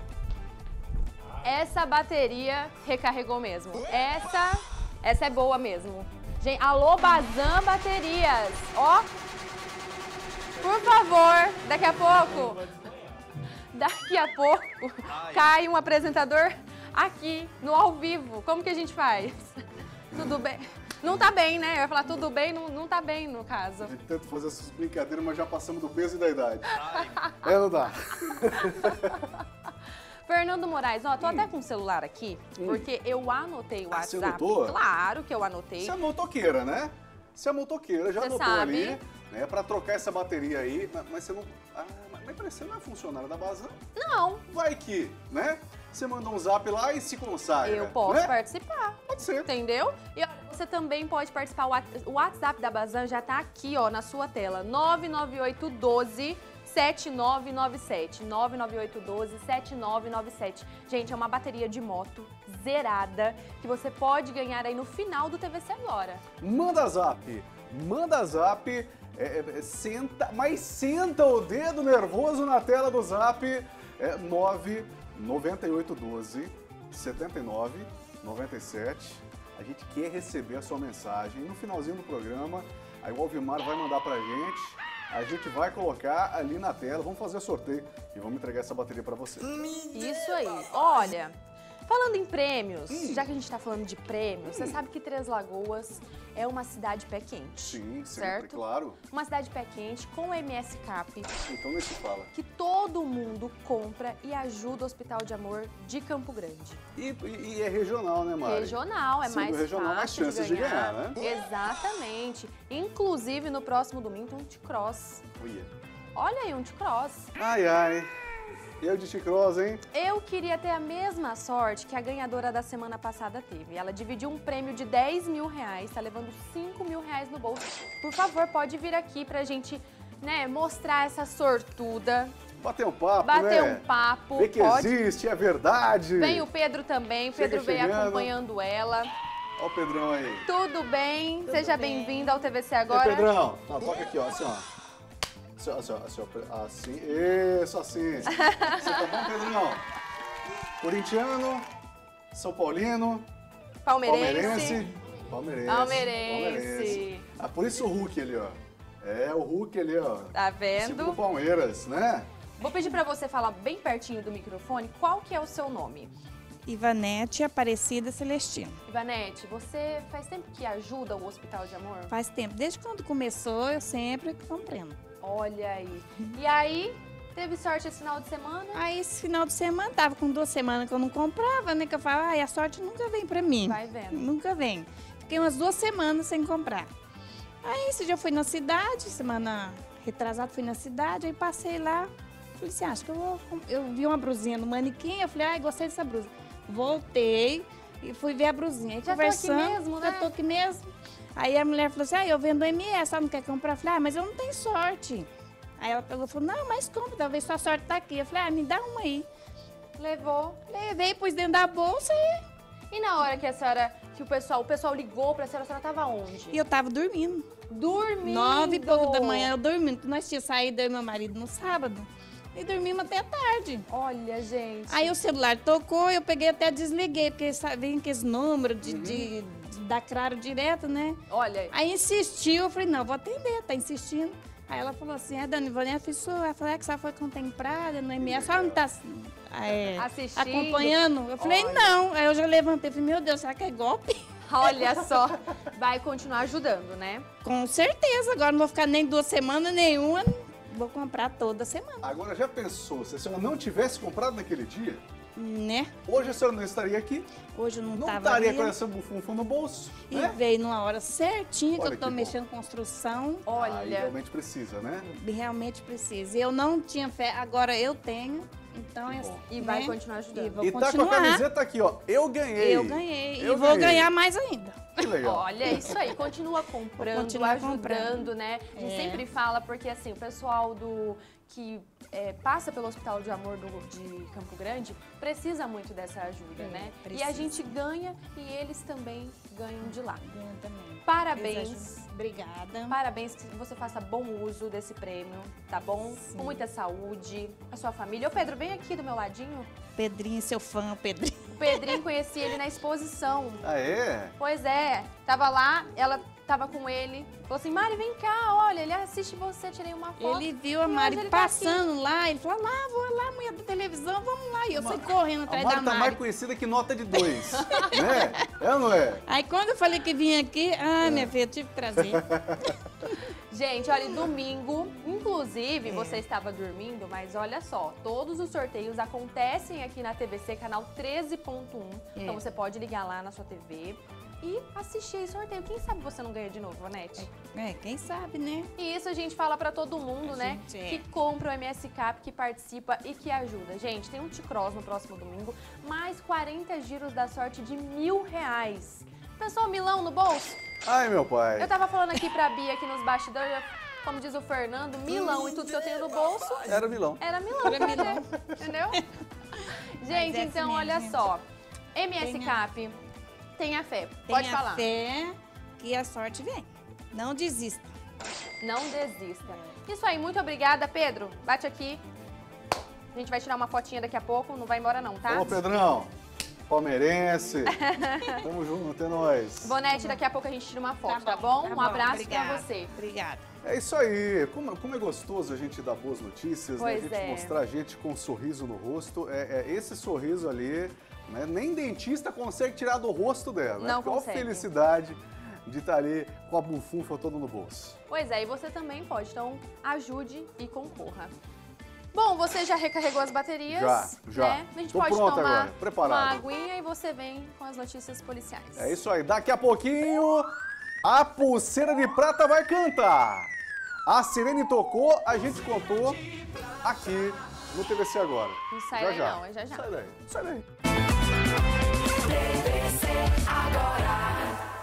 essa bateria recarregou mesmo. Essa, essa é boa mesmo. Gente, alô, Bazan Baterias. Ó, por favor, daqui a pouco, daqui a pouco, cai um apresentador aqui, no ao vivo. Como que a gente faz? Tudo bem? Não tá bem, né? Eu ia falar tudo bem, não, não tá bem no caso. A gente tenta fazer essas brincadeiras, mas já passamos do peso e da idade. É, não dá. Fernando Moraes, ó, tô hum. até com o celular aqui, hum. porque eu anotei o ah, WhatsApp. Você anotou? Claro que eu anotei. Você é motoqueira, né? Você é motoqueira, já você anotou sabe. ali, né? Pra trocar essa bateria aí, mas você não... Ah, mas você não é funcionária da Bazan? Não. Vai que, né? Você manda um zap lá e se consagra. Eu posso né? participar. Pode ser. Entendeu? E ó, você também pode participar. O WhatsApp da Bazan já tá aqui, ó, na sua tela. nove nove oito um dois sete nove nove sete. nove nove oito um dois sete nove nove sete. Gente, é uma bateria de moto zerada que você pode ganhar aí no final do T V C Agora. Manda zap. Manda zap. É, é, senta, mas senta o dedo nervoso na tela do zap. É nove nove oito um dois sete nove nove sete. A gente quer receber a sua mensagem. E no finalzinho do programa, aí o Alvimar vai mandar pra gente. A gente vai colocar ali na tela, vamos fazer sorteio e vamos entregar essa bateria pra você. Isso aí. Olha, falando em prêmios, hum. já que a gente tá falando de prêmios, hum. você sabe que Três Lagoas é uma cidade pé quente. Sim, certo? Sempre, claro. Uma cidade pé quente com o M S Cap. Então nem se fala. Que todo mundo compra e ajuda o Hospital de Amor de Campo Grande. E, e, e é regional, né, Mari? Regional, é Sendo mais regional, mais fácil chances de ganhar. de ganhar, né? Exatamente. Inclusive, no próximo domingo tem um T-Cross. Uia. Olha aí, um T-Cross. Ai, ai. Eu de T-Cross, hein? Eu queria ter a mesma sorte que a ganhadora da semana passada teve. Ela dividiu um prêmio de dez mil reais, tá levando cinco mil reais no bolso. Por favor, pode vir aqui pra gente, né, mostrar essa sortuda. Bater um papo, Bater né? um papo. Ver que pode. Existe, é verdade. Vem o Pedro também, o Pedro veio chegando. acompanhando ela. Olha o Pedrão aí. Tudo bem? Tudo Seja bem. bem-vindo ao T V C Agora. E Pedrão, não, toca aqui, ó, assim, ó. Assim, assim, assim, assim, isso, assim. Você tá bom, Pedrão? Corintiano, São Paulino, Palmeirense. Palmeirense. Palmeirense. Palmeirense. Ah, por isso o Hulk ali, ó. É, o Hulk ali, ó. Tá vendo? Tipo do Palmeiras, né? Vou pedir pra você falar bem pertinho do microfone qual que é o seu nome. Ivanete Aparecida Celestino. Ivanete, você faz tempo que ajuda o Hospital de Amor? Faz tempo. Desde quando começou, eu sempre comprando. Olha aí. E aí, teve sorte esse final de semana? Aí, esse final de semana, tava com duas semanas que eu não comprava, né? Que eu falava, ai, a sorte nunca vem pra mim. Vai vendo. Nunca vem. Fiquei umas duas semanas sem comprar. Aí, esse dia eu fui na cidade, semana retrasado, fui na cidade, aí passei lá. Falei assim, acho que eu vou... Eu vi uma brusinha no manequim, eu falei, ai, gostei dessa blusa. Voltei e fui ver a brusinha. Aí, já conversando, tô aqui mesmo, né? Já tô aqui mesmo. Aí a mulher falou assim, ah, eu vendo M S, ela não quer comprar? Eu falei, ah, mas eu não tenho sorte. Aí ela pegou e falou, não, mas compra, talvez sua sorte tá aqui. Eu falei, ah, me dá uma aí. Levou. Levei, pus dentro da bolsa e... E na hora que a senhora, que o pessoal, o pessoal ligou pra senhora, a senhora tava onde? E eu tava dormindo. Dormindo? Nove e pouco da manhã eu dormindo, porque nós tínhamos saído, eu e meu marido, no sábado. E dormimos até tarde. Olha, gente. Aí o celular tocou, eu peguei até desliguei, porque vem aqueles números de, uhum. de, de, da Claro direto, né? Olha. Aí insistiu, eu falei, não, vou atender, tá insistindo. Aí ela falou assim, é, Dani, Ivone, ela falou, é que você foi contemplada no M S, só não tá é, acompanhando? Eu falei, olha. Não. Aí eu já levantei, falei, meu Deus, será que é golpe? Olha só, vai continuar ajudando, né? Com certeza, agora não vou ficar nem duas semanas, nenhuma. Vou comprar toda semana. Agora, já pensou, se a senhora não tivesse comprado naquele dia, né? Hoje a senhora não estaria aqui? Hoje eu não estava. Não estaria com essa bufunfa no bolso, E né? veio numa hora certinha, Olha que eu tô que mexendo em construção. Olha. Aí realmente precisa, né? Realmente precisa. Eu não tinha fé, agora eu tenho. Então é E vai né? continuar ajudando. E, vou e tá continuar. com a camiseta aqui, ó. Eu ganhei. Eu ganhei. Eu e vou ganhei. ganhar mais ainda. Que legal. Olha, isso aí. Continua comprando, continuar ajudando, comprando. né? A gente É. sempre fala, porque assim, o pessoal do que é, passa pelo Hospital de Amor do, de Campo Grande precisa muito dessa ajuda, É, né? precisa. E a gente ganha e eles também ganham de lá. Ganha também. Parabéns. Obrigada. Parabéns, que você faça bom uso desse prêmio, tá bom? Sim. Com muita saúde, a sua família. Ô Pedro, vem aqui do meu ladinho. Pedrinho, seu fã, o Pedrinho. O Pedrinho, conheci ele na exposição. Ah, é? Pois é, tava lá, ela tava com ele, falou assim, Mari, vem cá, olha, ele assiste você, tirei uma foto. Ele viu a E Mari hoje ele tá passando aqui. lá, ele falou, lá, vou lá, mulher da televisão, vamos lá. E eu saí correndo A atrás Mari da tá Mari. mais conhecida que nota de dois, né? É ou não é? Aí quando eu falei que vinha aqui, ah, minha filha, eu tive que trazer. Gente, olha, domingo, inclusive, você estava dormindo, mas olha só, todos os sorteios acontecem aqui na T V C, canal treze ponto um. É. Então você pode ligar lá na sua T V e assistir esse sorteio. Quem sabe você não ganha de novo, Anete? É, quem sabe, né? E isso a gente fala pra todo mundo, A né? gente é. Que compra o M S Cap, que participa e que ajuda. Gente, tem um T-Cross no próximo domingo, mais quarenta giros da sorte de mil reais. Pensou um milão no bolso? Ai, meu pai. Eu tava falando aqui pra Bia, aqui nos bastidores, como diz o Fernando, milão e tudo que eu tenho no bolso. Era milão. Era milão. Era milão. Entendeu? Mas Gente, é então assim olha mesmo, só. M S Tenha- Cap, tenha fé. Pode Tenha falar. fé que a sorte vem. Não desista. Não desista. Isso aí, muito obrigada, Pedro. Bate aqui. A gente vai tirar uma fotinha daqui a pouco, não vai embora não, tá? Ô, Pedrão. Palmeirense. Tamo junto, é nóis. Bonete, daqui a pouco a gente tira uma foto, tá Tá bom? bom, tá Um bom. abraço Obrigada. pra você. Obrigada. É isso aí. Como, como é gostoso a gente dar boas notícias, né? A Pois gente é. mostrar a gente com um sorriso no rosto. É, é esse sorriso ali, né? Nem dentista consegue tirar do rosto dela. Não né? Porque consegue. Olha a felicidade de estar ali com a bufunfa toda no bolso. Pois é, e você também pode, então ajude e concorra. Bom, você já recarregou as baterias? Já, já. Né? A gente Tô pode pronto tomar agora, preparado. uma aguinha e você vem com as notícias policiais. É isso aí. Daqui a pouquinho, a pulseira de prata vai cantar. A sirene tocou, a gente contou aqui no T V C Agora. Não sai já, daí já. não, é já já. Sai daí, sai daí. T V C Agora.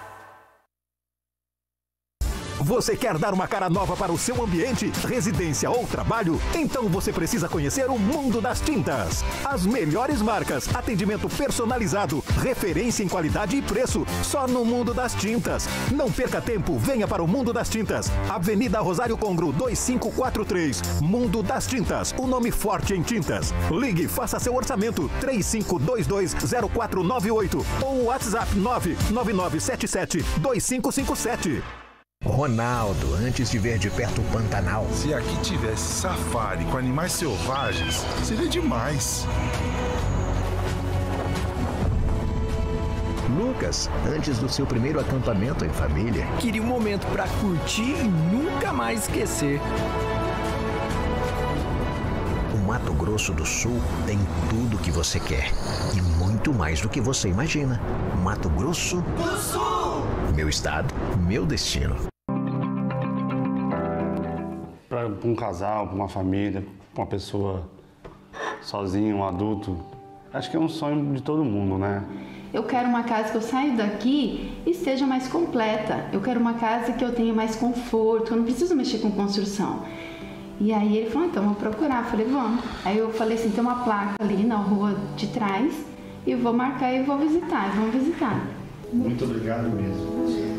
Você quer dar uma cara nova para o seu ambiente, residência ou trabalho? Então você precisa conhecer o Mundo das Tintas. As melhores marcas, atendimento personalizado, referência em qualidade e preço, só no Mundo das Tintas. Não perca tempo, venha para o Mundo das Tintas. Avenida Rosário Congro, dois cinco quatro três. Mundo das Tintas, o nome forte em tintas. Ligue, faça seu orçamento, três cinco dois dois zero quatro nove oito ou WhatsApp nove nove nove sete sete dois cinco cinco sete. Ronaldo, antes de ver de perto o Pantanal. Se aqui tivesse safari com animais selvagens, seria demais. Lucas, antes do seu primeiro acampamento em família. Queria um momento pra curtir e nunca mais esquecer. O Mato Grosso do Sul tem tudo que você quer e muito mais do que você imagina. Mato Grosso do Sul. Meu estado, meu destino. para um casal, para uma família, para uma pessoa sozinha, um adulto. Acho que é um sonho de todo mundo, né? Eu quero uma casa que eu saia daqui e esteja mais completa. Eu quero uma casa que eu tenha mais conforto, eu não preciso mexer com construção. E aí ele falou, então vamos procurar. Eu falei, vamos. Aí eu falei assim, tem uma placa ali na rua de trás e eu vou marcar e vou visitar, vamos visitar. Muito obrigado mesmo.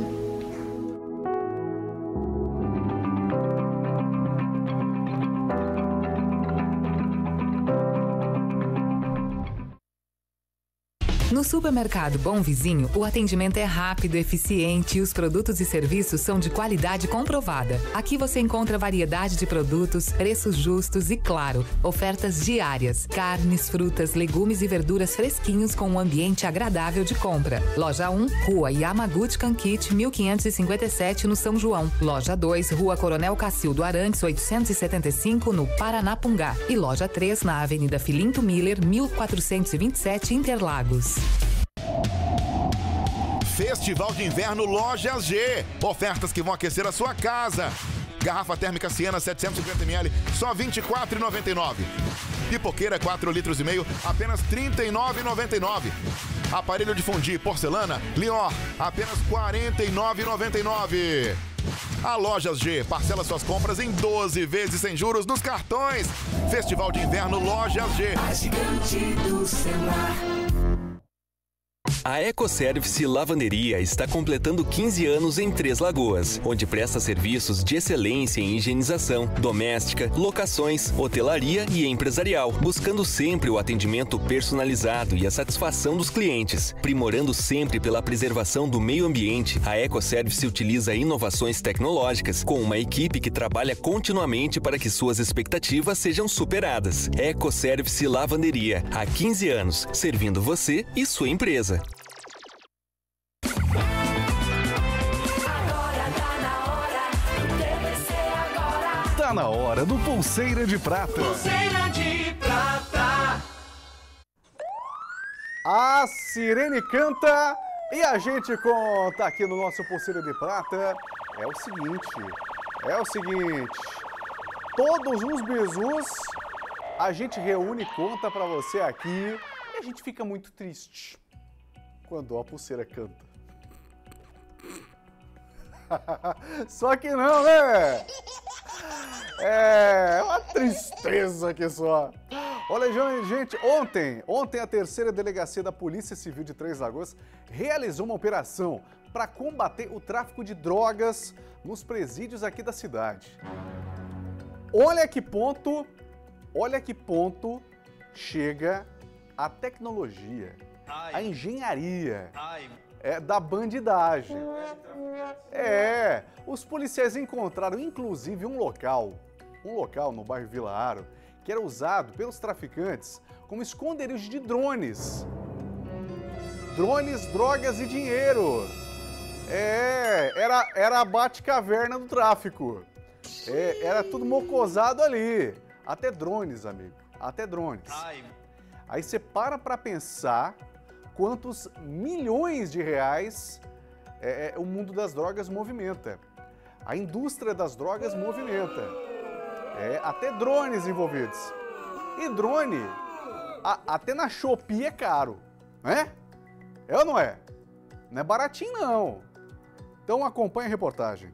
No supermercado Bom Vizinho, o atendimento é rápido, eficiente e os produtos e serviços são de qualidade comprovada. Aqui você encontra variedade de produtos, preços justos e, claro, ofertas diárias. Carnes, frutas, legumes e verduras fresquinhos com um ambiente agradável de compra. Loja um, Rua Yamaguchi Kankit, mil quinhentos e cinquenta e sete, no São João. Loja dois, Rua Coronel Cacildo Arantes, oitocentos e setenta e cinco, no Paranapungá. E loja três, na Avenida Filinto Miller, mil quatrocentos e vinte e sete, Interlagos. Festival de Inverno Lojas G. Ofertas que vão aquecer a sua casa. Garrafa térmica Siena setecentos e cinquenta mililitros, só vinte e quatro reais e noventa e nove centavos. Pipoqueira quatro litros e meio, apenas trinta e nove reais e noventa e nove centavos. Aparelho de fundir porcelana Lior, apenas quarenta e nove reais e noventa e nove centavos. A Lojas G parcela suas compras em doze vezes sem juros nos cartões. Festival de Inverno Lojas G. A gigante do celular. A Ecoservice Lavanderia está completando quinze anos em Três Lagoas, onde presta serviços de excelência em higienização, doméstica, locações, hotelaria e empresarial, buscando sempre o atendimento personalizado e a satisfação dos clientes. Primorando sempre pela preservação do meio ambiente, a Ecoservice utiliza inovações tecnológicas, com uma equipe que trabalha continuamente para que suas expectativas sejam superadas. Ecoservice Lavanderia, há quinze anos, servindo você e sua empresa. Tá na hora do Pulseira de Prata. Pulseira de Prata. A sirene canta e a gente conta aqui no nosso Pulseira de Prata. É o seguinte, é o seguinte. Todos os bizus a gente reúne e conta pra você aqui. E a gente fica muito triste quando a pulseira canta. Só que não, né? É uma tristeza aqui só. Olha, gente, ontem, ontem a terceira delegacia da Polícia Civil de Três Lagoas realizou uma operação para combater o tráfico de drogas nos presídios aqui da cidade. Olha que ponto, olha que ponto chega a tecnologia, a engenharia. É, da bandidagem. É, os policiais encontraram inclusive um local, um local no bairro Vila Aro, que era usado pelos traficantes como esconderijo de drones. Drones, drogas e dinheiro. É, era, era a bate-caverna do tráfico. É, era tudo mocosado ali. Até drones, amigo, até drones. Aí você para pra pensar quantos milhões de reais é, é, o mundo das drogas movimenta. A indústria das drogas movimenta. É, até drones envolvidos. E drone, a, até na Shopee é caro, né? É ou não é? Não é baratinho, não. Então acompanha a reportagem.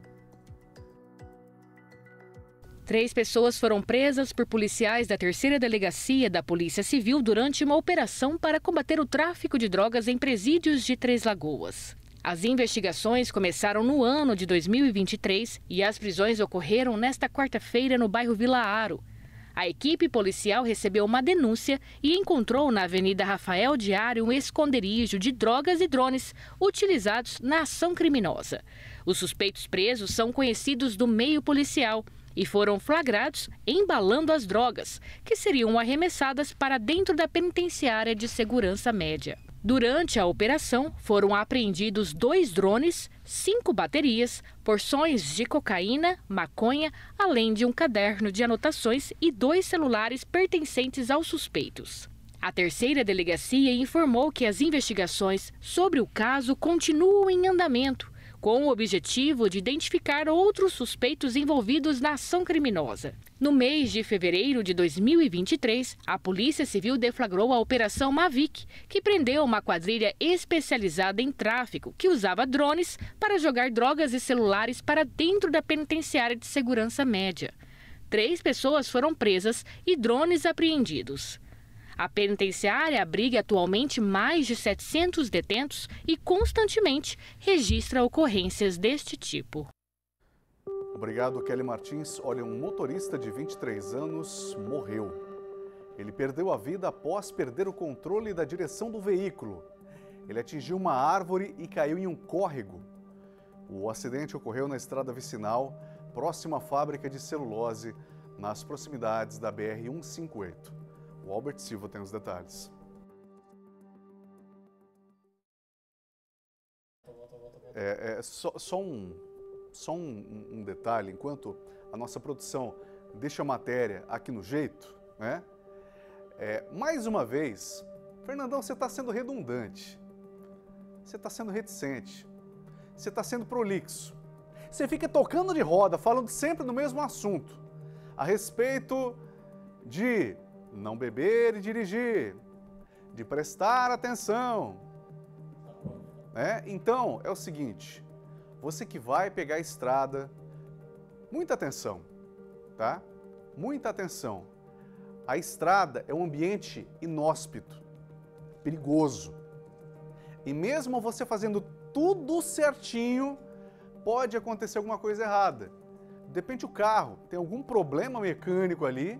Três pessoas foram presas por policiais da terceira delegacia da Polícia Civil durante uma operação para combater o tráfico de drogas em presídios de Três Lagoas. As investigações começaram no ano de dois mil e vinte e três e as prisões ocorreram nesta quarta-feira no bairro Vila Aro. A equipe policial recebeu uma denúncia e encontrou na Avenida Rafael Diário um esconderijo de drogas e drones utilizados na ação criminosa. Os suspeitos presos são conhecidos do meio policial e foram flagrados embalando as drogas, que seriam arremessadas para dentro da penitenciária de segurança média. Durante a operação, foram apreendidos dois drones, cinco baterias, porções de cocaína, maconha, além de um caderno de anotações e dois celulares pertencentes aos suspeitos. A terceira delegacia informou que as investigações sobre o caso continuam em andamento, com o objetivo de identificar outros suspeitos envolvidos na ação criminosa. No mês de fevereiro de dois mil e vinte e três, a Polícia Civil deflagrou a Operação Mavic, que prendeu uma quadrilha especializada em tráfico que usava drones para jogar drogas e celulares para dentro da penitenciária de segurança média. Três pessoas foram presas e drones apreendidos. A penitenciária abriga atualmente mais de setecentos detentos e constantemente registra ocorrências deste tipo. Obrigado, Kelly Martins. Olha, um motorista de vinte e três anos morreu. Ele perdeu a vida após perder o controle da direção do veículo. Ele atingiu uma árvore e caiu em um córrego. O acidente ocorreu na estrada vicinal, próxima à fábrica de celulose, nas proximidades da B R cento e cinquenta e oito. O Albert Silva tem os detalhes. É, é só, só, um, só um, um detalhe, enquanto a nossa produção deixa a matéria aqui no jeito, né? É, mais uma vez, Fernandão, você está sendo redundante, você está sendo reticente, você está sendo prolixo, você fica tocando de roda, falando sempre do mesmo assunto, a respeito de não beber e dirigir, de prestar atenção. É? Então, é o seguinte, você que vai pegar a estrada, muita atenção, tá? Muita atenção. A estrada é um ambiente inóspito, perigoso. E mesmo você fazendo tudo certinho, pode acontecer alguma coisa errada. De repente o carro tem algum problema mecânico ali,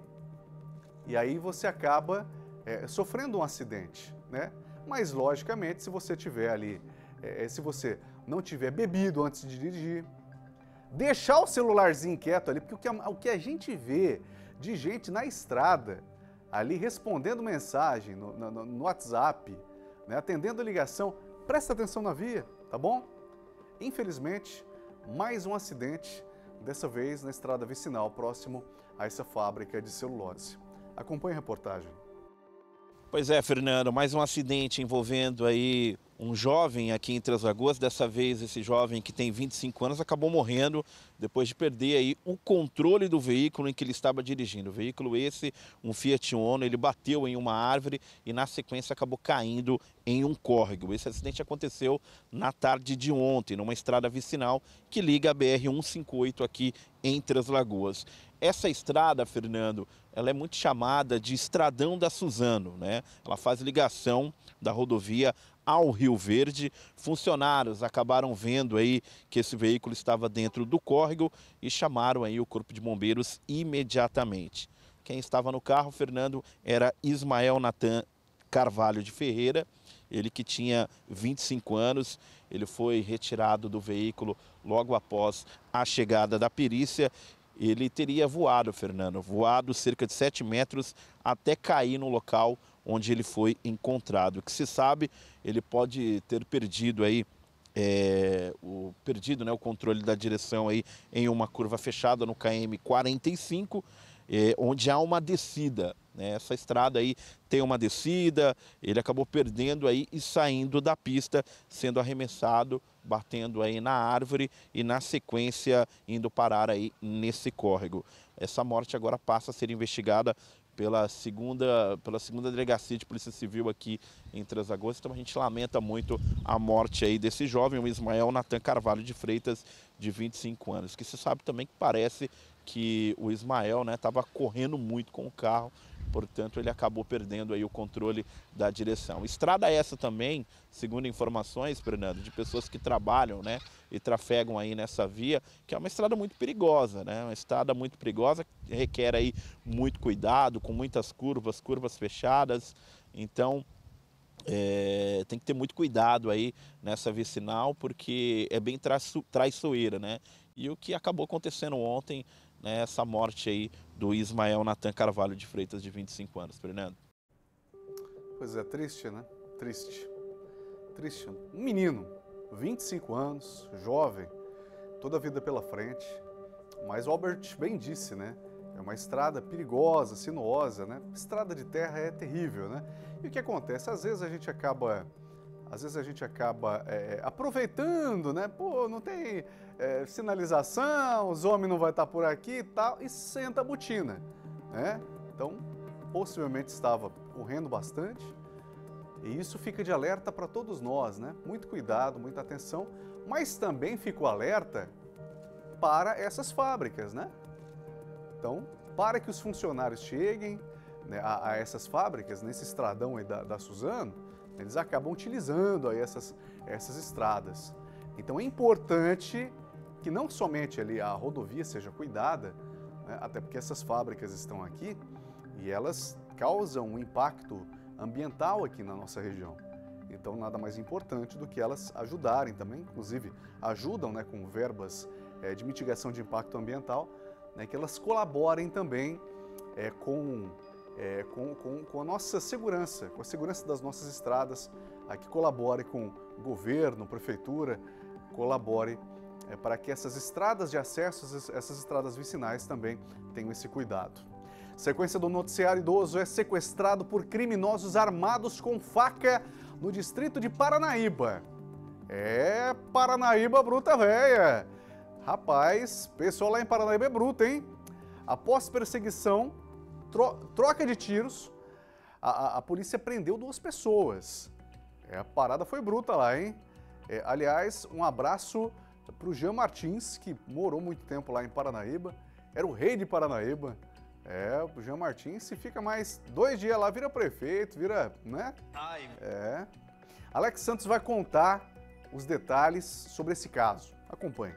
e aí você acaba é, sofrendo um acidente, né? Mas, logicamente, se você tiver ali, é, se você não tiver bebido antes de dirigir, deixar o celularzinho quieto ali, porque o que a, o que a gente vê de gente na estrada, ali respondendo mensagem no, no, no WhatsApp, né, atendendo a ligação, presta atenção na via, tá bom? Infelizmente, mais um acidente, dessa vez na estrada vicinal, próximo a essa fábrica de celulose. Acompanhe a reportagem. Pois é, Fernando, mais um acidente envolvendo aí um jovem aqui em Três Lagoas. Dessa vez, esse jovem que tem vinte e cinco anos acabou morrendo depois de perder aí o controle do veículo em que ele estava dirigindo. O veículo esse, um Fiat Uno, ele bateu em uma árvore e na sequência acabou caindo em um córrego. Esse acidente aconteceu na tarde de ontem, numa estrada vicinal que liga a B R cento e cinquenta e oito aqui em Três Lagoas. Essa estrada, Fernando, ela é muito chamada de Estradão da Suzano, né? Ela faz ligação da rodovia ao Rio Verde. Funcionários acabaram vendo aí que esse veículo estava dentro do córrego e chamaram aí o Corpo de Bombeiros imediatamente. Quem estava no carro, Fernando, era Ismael Natan Carvalho de Ferreira, ele que tinha vinte e cinco anos, ele foi retirado do veículo logo após a chegada da perícia. Ele teria voado, Fernando, voado cerca de sete metros até cair no local onde ele foi encontrado. O que se sabe, ele pode ter perdido aí, é, o, perdido, né, o controle da direção aí em uma curva fechada no K M quarenta e cinco, é, onde há uma descida. Né? Essa estrada aí tem uma descida, ele acabou perdendo aí e saindo da pista, sendo arremessado, batendo aí na árvore e na sequência indo parar aí nesse córrego. Essa morte agora passa a ser investigada pela segunda, pela segunda delegacia de Polícia Civil aqui em Três Lagoas. Então a gente lamenta muito a morte aí desse jovem, o Ismael Natan Carvalho de Freitas, de vinte e cinco anos, que se sabe também que parece que o Ismael estava, né, correndo muito com o carro, portanto ele acabou perdendo aí o controle da direção. Estrada essa também, segundo informações, Fernando, de pessoas que trabalham, né, e trafegam aí nessa via, que é uma estrada muito perigosa, né, uma estrada muito perigosa, que requer aí muito cuidado, com muitas curvas, curvas fechadas, então é, tem que ter muito cuidado aí nessa vicinal, porque é bem traiçoeira, né, e o que acabou acontecendo ontem, né, essa morte aí do Ismael Natan Carvalho de Freitas, de vinte e cinco anos, Fernando. Pois é, triste, né? Triste. Triste. Um menino, vinte e cinco anos, jovem, toda a vida pela frente, mas o Albert bem disse, né? É uma estrada perigosa, sinuosa, né? Estrada de terra é terrível, né? E o que acontece? Às vezes a gente acaba às vezes a gente acaba é, aproveitando, né? Pô, não tem é, sinalização, os homens não vão estar por aqui e tal, e senta a botina, né? Então, possivelmente estava correndo bastante, e isso fica de alerta para todos nós, né? Muito cuidado, muita atenção, mas também fica o alerta para essas fábricas, né? Então, para que os funcionários cheguem, né, a, a essas fábricas, nesse estradão aí da, da Suzano, eles acabam utilizando aí essas, essas estradas. Então é importante que não somente ali a rodovia seja cuidada, né, até porque essas fábricas estão aqui e elas causam um impacto ambiental aqui na nossa região. Então nada mais importante do que elas ajudarem também, inclusive ajudam, né, com verbas é, de mitigação de impacto ambiental, né, que elas colaborem também é, com, é, com, com, com a nossa segurança, com a segurança das nossas estradas, a que colabore com o governo, prefeitura, colabore é, para que essas estradas de acesso, essas estradas vicinais também tenham esse cuidado. Sequência do noticiário: idoso é sequestrado por criminosos armados com faca no distrito de Paranaíba. É, Paranaíba bruta véia. Rapaz, pessoal lá em Paranaíba é bruto, hein? Após perseguição, tro troca de tiros, a, a, a polícia prendeu duas pessoas. É, a parada foi bruta lá, hein? É, aliás, um abraço para o Jean Martins, que morou muito tempo lá em Paranaíba. Era o rei de Paranaíba. É, o Jean Martins, se fica mais dois dias lá, vira prefeito, vira, né? Ai. É. Alex Santos vai contar os detalhes sobre esse caso. Acompanhe.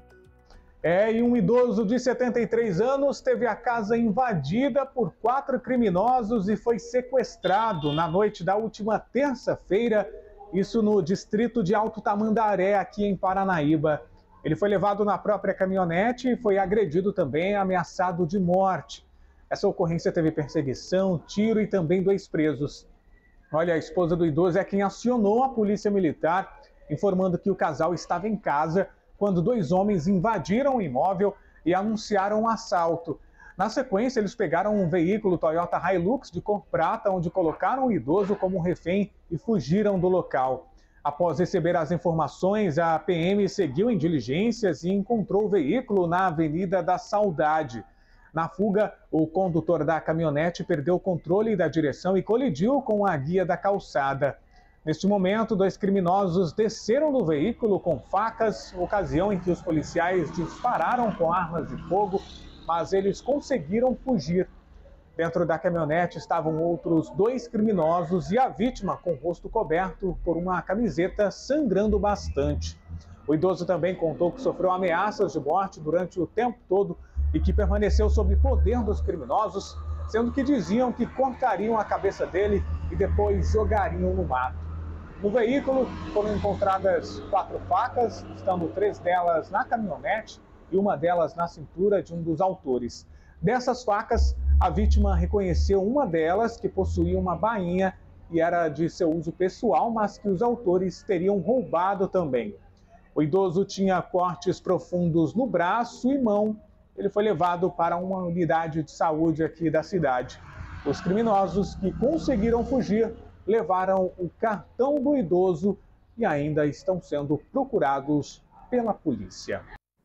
É, e um idoso de setenta e três anos teve a casa invadida por quatro criminosos e foi sequestrado na noite da última terça-feira, isso no distrito de Alto Tamandaré, aqui em Paranaíba. Ele foi levado na própria caminhonete e foi agredido também, ameaçado de morte. Essa ocorrência teve perseguição, tiro e também dois presos. Olha, a esposa do idoso é quem acionou a polícia militar, informando que o casal estava em casa quando dois homens invadiram o imóvel e anunciaram um assalto. Na sequência, eles pegaram um veículo Toyota Hilux de cor prata, onde colocaram o idoso como refém e fugiram do local. Após receber as informações, a P M seguiu em diligências e encontrou o veículo na Avenida da Saudade. Na fuga, o condutor da caminhonete perdeu o controle da direção e colidiu com a guia da calçada. Neste momento, dois criminosos desceram do veículo com facas, ocasião em que os policiais dispararam com armas de fogo, mas eles conseguiram fugir. Dentro da caminhonete estavam outros dois criminosos e a vítima com o rosto coberto por uma camiseta, sangrando bastante. O idoso também contou que sofreu ameaças de morte durante o tempo todo e que permaneceu sob poder dos criminosos, sendo que diziam que cortariam a cabeça dele e depois jogariam no mato. No veículo foram encontradas quatro facas, estando três delas na caminhonete e uma delas na cintura de um dos autores. Dessas facas, a vítima reconheceu uma delas, que possuía uma bainha e era de seu uso pessoal, mas que os autores teriam roubado também. O idoso tinha cortes profundos no braço e mão. Ele foi levado para uma unidade de saúde aqui da cidade. Os criminosos que conseguiram fugir levaram o cartão do idoso e ainda estão sendo procurados pela polícia.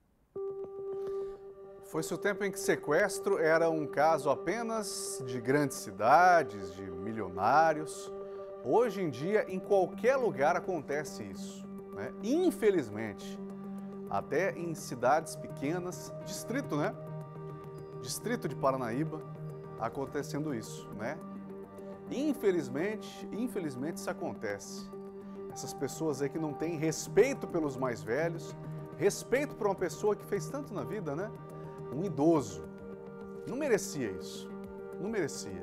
Foi-se o tempo em que sequestro era um caso apenas de grandes cidades, de milionários. Hoje em dia, em qualquer lugar acontece isso, né? Infelizmente, até em cidades pequenas, distrito, né? Distrito de Paranaíba, acontecendo isso, né? Infelizmente, infelizmente isso acontece. Essas pessoas aí que não têm respeito pelos mais velhos, respeito por uma pessoa que fez tanto na vida, né? Um idoso. Não merecia isso. Não merecia.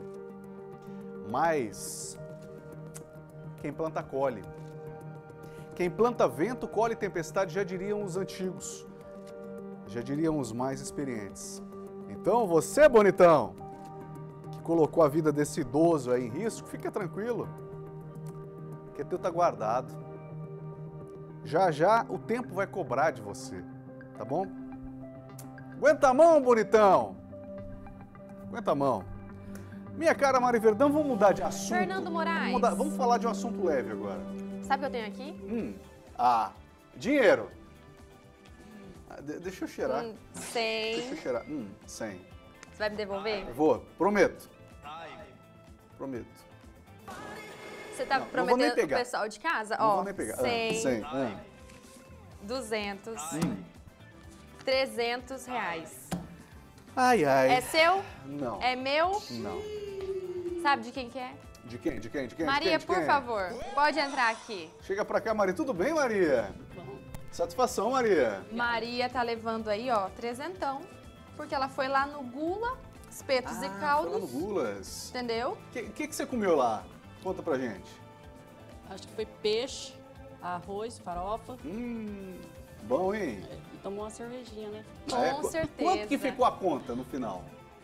Mas quem planta, colhe. Quem planta vento, colhe tempestade, já diriam os antigos. Já diriam os mais experientes. Então, você, bonitão, que colocou a vida desse idoso aí em risco, fica tranquilo. Porque teu tá guardado. Já, já, o tempo vai cobrar de você. Tá bom? Aguenta a mão, bonitão! Aguenta a mão. Minha cara Mari Verdão, vamos mudar de assunto. Fernando Moraes. Vamos, mudar, vamos falar de um assunto leve agora. Sabe o que eu tenho aqui? Hum. Ah, dinheiro. Ah, de, deixa eu cheirar. Hum, cem. Deixa eu cheirar. Hum, cem. Você vai me devolver? Vou, prometo. Prometo. Você tá Não, não vou nem prometendo pro pegar. pessoal de casa? Não Ó, vou nem pegar. cem, Ah, cem. Hum. duzentos, Hum. trezentos reais. Ai, ai. É seu? Não. É meu? Não. Sabe de quem que é? De quem? De quem? De quem? De Maria, quem? De por quem? favor, pode entrar aqui. Chega pra cá, Maria. Tudo bem, Maria? Satisfação, Maria. Maria tá levando aí, ó, trezentão, porque ela foi lá no Gula, espetos e caldos. Falando Gulas. Entendeu? O que, que, que você comeu lá? Conta pra gente. Acho que foi peixe, arroz, farofa. Hum, bom, hein? E tomou uma cervejinha, né? Com É, qu- certeza. Quanto que ficou a conta no final?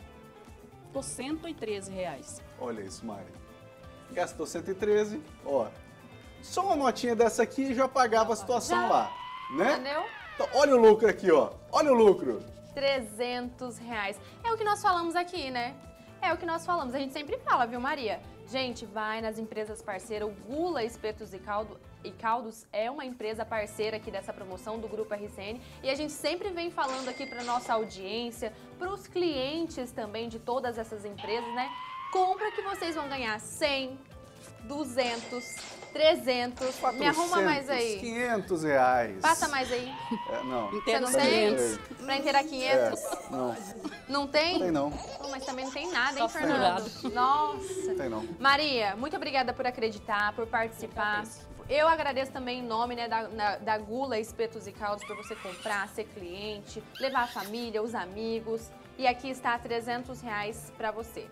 Ficou cento e treze reais. Olha isso, Mari. Gastou cento e treze, ó. Só uma notinha dessa aqui já pagava a situação Já. lá, né? Entendeu? Então, olha o lucro aqui, ó. Olha o lucro. trezentos reais. É o que nós falamos aqui, né? É o que nós falamos. A gente sempre fala, viu, Maria? Gente, vai nas empresas parceiras. O Gula Espetos e, Caldo, e Caldos é uma empresa parceira aqui dessa promoção do Grupo R C N. E a gente sempre vem falando aqui para nossa audiência, para os clientes também de todas essas empresas, né? Compra que vocês vão ganhar cem, duzentos, trezentos. Me arruma mais aí. quinhentos reais. Passa mais aí. É, não. Você não Tá tem? aí. Pra inteirar quinhentos? É, não. Não tem? Não tem, não. Pô, mas também não tem nada, Só hein, Fernando? Nossa. Não tem, não. Maria, muito obrigada por acreditar, por participar. Eu agradeço também em nome, né, da, na- da Gula Espetos e Caldos por você comprar, ser cliente, levar a família, os amigos. E aqui está trezentos reais pra você.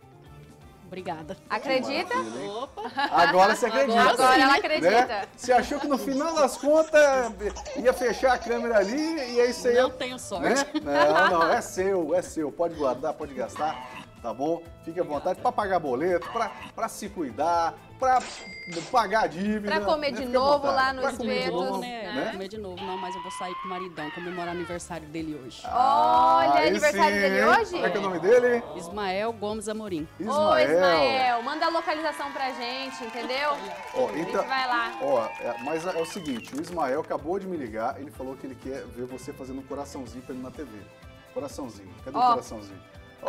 Obrigada. Acredita? Maravilha, hein? Opa! Agora você acredita. Agora ela né? acredita. Você achou que no final das contas ia fechar a câmera ali e é isso aí. Não tenho sorte. Né? Não, não, é seu, é seu. Pode guardar, pode gastar, tá bom? Fique à vontade para pagar boleto, para se cuidar, para pagar a dívida. Pra comer né? de Fique à novo vontade. lá no Pra comer de espetos, novo, né? né? Comer de novo, não, mas eu vou sair com o maridão, comemorar o aniversário dele hoje. Olha, Aí aniversário sim, dele hein? hoje? Como é que é o nome dele? Ismael Gomes Amorim. Ô, Ismael, manda a localização pra gente, entendeu? Ó, A então, gente vai lá. ó, é, mas é o seguinte, o Ismael acabou de me ligar, ele falou que ele quer ver você fazendo um coraçãozinho pra ele na T V. Coraçãozinho. Cadê Ó. o coraçãozinho? Ô,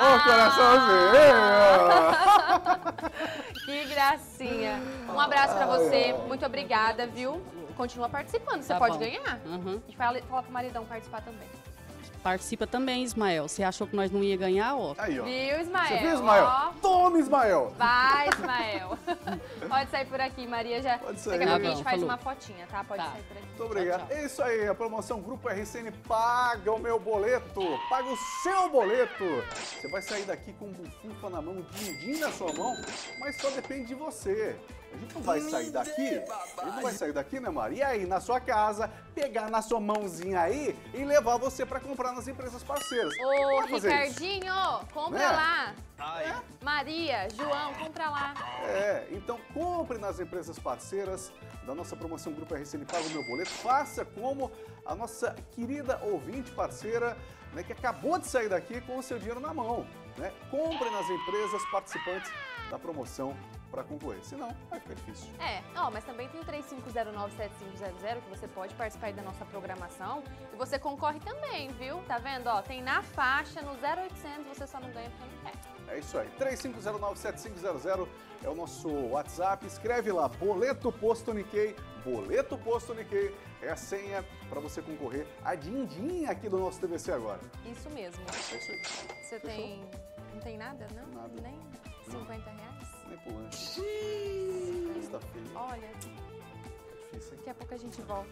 Ah. coraçãozinho! Que gracinha. Um abraço pra você, muito obrigada, viu? Continua participando, você Tá pode bom. ganhar. Uhum. E fala, fala pro maridão participar também. Participa também, Ismael. Você achou que nós não ia ganhar, ó? Aí, ó. Viu, Ismael? Você viu, Ismael? Ó. Toma, Ismael! Vai, Ismael. Pode sair por aqui, Maria. Já... Pode sair. Daqui a pouco a Tá gente bom, faz falou. uma fotinha, tá? Pode sair por aqui. Muito obrigado. É isso aí, a promoção Grupo R C N paga o meu boleto, paga o seu boleto. Você vai sair daqui com um bufunfa na mão, um din-din na sua mão, mas só depende de você. A gente não vai sair daqui, a gente não vai sair daqui, né, Mari? E aí, na sua casa, pegar na sua mãozinha aí e levar você pra comprar nas empresas parceiras. Ô, Vai fazer isso. Ricardinho, compra Né? lá. Maria, João, compra lá. É, então compre nas empresas parceiras da nossa promoção Grupo R C N Paga o Meu Boleto. Faça como a nossa querida ouvinte parceira, né, que acabou de sair daqui com o seu dinheiro na mão. Né? Compre nas empresas participantes da promoção para concorrer, senão vai ficar difícil. É, ó, mas também tem o três cinco zero nove sete cinco zero zero que você pode participar aí da nossa programação e você concorre também, viu? Tá vendo? Ó, tem na faixa, no zero oitocentos, você só não ganha porque não quer. É isso aí, três cinco zero nove sete cinco zero zero é o nosso WhatsApp, escreve lá, Boleto Posto Nikkei, Boleto Posto Nikkei, é a senha para você concorrer a din-din aqui do nosso T V C agora. Isso mesmo. É isso aí. Você Fechou? tem... não tem nada, não? Nada. Nem cinquenta reais? Nem pro lanche. Está feio. Olha, É difícil, hein? daqui a pouco a gente volta.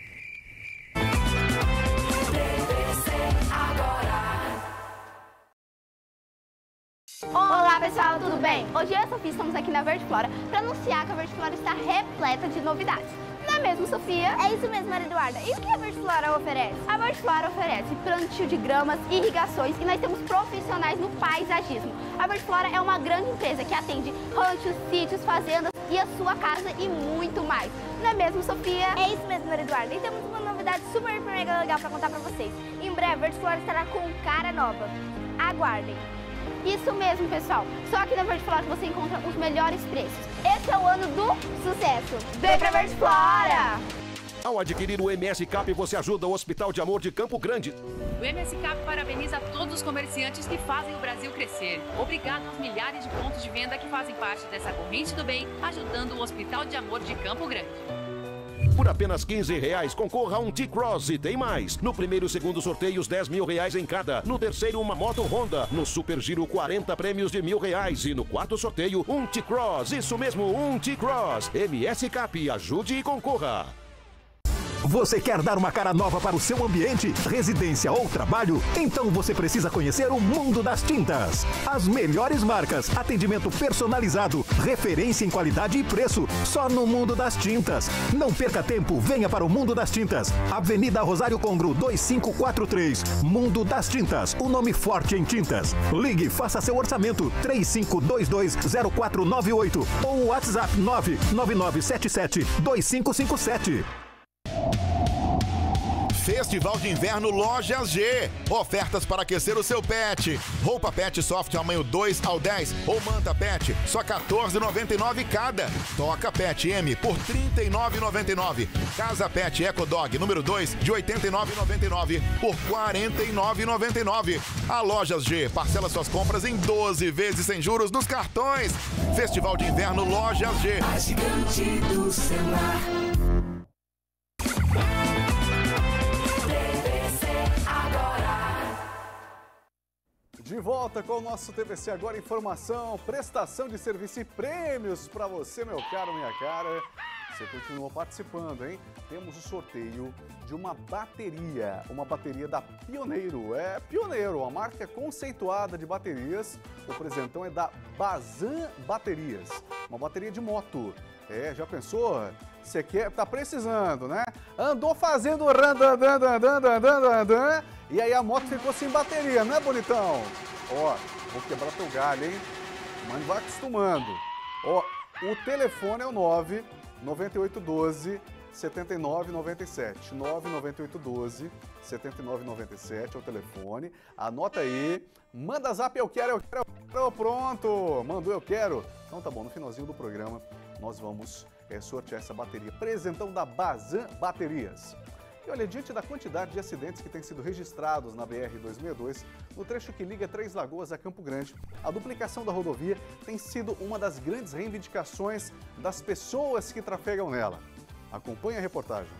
Olá pessoal, tudo bem? Hoje eu e a Sofia estamos aqui na Verde Flora para anunciar que a Verde Flora está repleta de novidades. Não é mesmo, Sofia? É isso mesmo, Maria Eduarda. E o que a Verde Flora oferece? A Verde Flora oferece plantio de gramas, irrigações e nós temos profissionais no paisagismo. A Verde Flora é uma grande empresa que atende ranchos, sítios, fazendas e a sua casa e muito mais. Não é mesmo, Sofia? É isso mesmo, Maria Eduarda. E temos uma novidade super mega legal para contar para vocês. Em breve, a Verde Flora estará com cara nova. Aguardem. Isso mesmo, pessoal. Só aqui na Verde Flora que você encontra os melhores preços. Esse é o ano lado do sucesso. Vem pra Verde Flora! Ao adquirir o M S Cap, você ajuda o Hospital de Amor de Campo Grande. O M S Cap parabeniza todos os comerciantes que fazem o Brasil crescer. Obrigado aos milhares de pontos de venda que fazem parte dessa corrente do bem, ajudando o Hospital de Amor de Campo Grande. Por apenas quinze reais, concorra a um T-Cross e tem mais. No primeiro e segundo sorteios, dez mil reais em cada. No terceiro, uma moto Honda. No Super Giro, quarenta prêmios de mil reais. E no quarto sorteio, um T-Cross. Isso mesmo, um T-Cross. M S Cap, ajude e concorra. Você quer dar uma cara nova para o seu ambiente, residência ou trabalho? Então você precisa conhecer o mundo das tintas. As melhores marcas, atendimento personalizado, referência em qualidade e preço, só no Mundo das Tintas. Não perca tempo, venha para o Mundo das Tintas. Avenida Rosário Congro, dois cinco quatro três. Mundo das Tintas, o nome forte em tintas. Ligue, faça seu orçamento, três cinco dois dois zero quatro nove oito ou WhatsApp nove nove nove sete sete dois cinco cinco sete. Festival de Inverno Lojas G. Ofertas para aquecer o seu pet. Roupa pet soft tamanho dois ao dez ou manta pet, só quatorze reais e noventa e nove centavos cada. Toca Pet M por trinta e nove reais e noventa e nove centavos. Casa Pet Eco Dog número dois de oitenta e nove reais e noventa e nove centavos por quarenta e nove reais e noventa e nove centavos. A Lojas G parcela suas compras em doze vezes sem juros nos cartões. Festival de Inverno Lojas G. A gigante do celular. De volta com o nosso T V C Agora, informação, prestação de serviço e prêmios para você, meu caro, minha cara. Você continua participando, hein? Temos o sorteio de uma bateria, uma bateria da Pioneiro. É Pioneiro, a marca conceituada de baterias. O presentão é da Bazan Baterias, uma bateria de moto. É, já pensou? Você quer, tá precisando, né? Andou fazendo randandandandandandandan e aí a moto ficou sem bateria, né, bonitão? Ó, vou quebrar teu galho, hein? Mas vai acostumando. Ó, o telefone é o nove nove oito um dois sete nove nove sete. nove nove oito um dois sete nove nove sete é o telefone. Anota aí. Manda zap, eu quero, eu quero, eu quero. Pronto. Mandou, eu quero. Então tá bom, no finalzinho do programa nós vamos é, sortear essa bateria. Presentão da Bazan Baterias. E olha, diante da quantidade de acidentes que têm sido registrados na B R duzentos e sessenta e dois, no trecho que liga Três Lagoas a Campo Grande, a duplicação da rodovia tem sido uma das grandes reivindicações das pessoas que trafegam nela. Acompanhe a reportagem.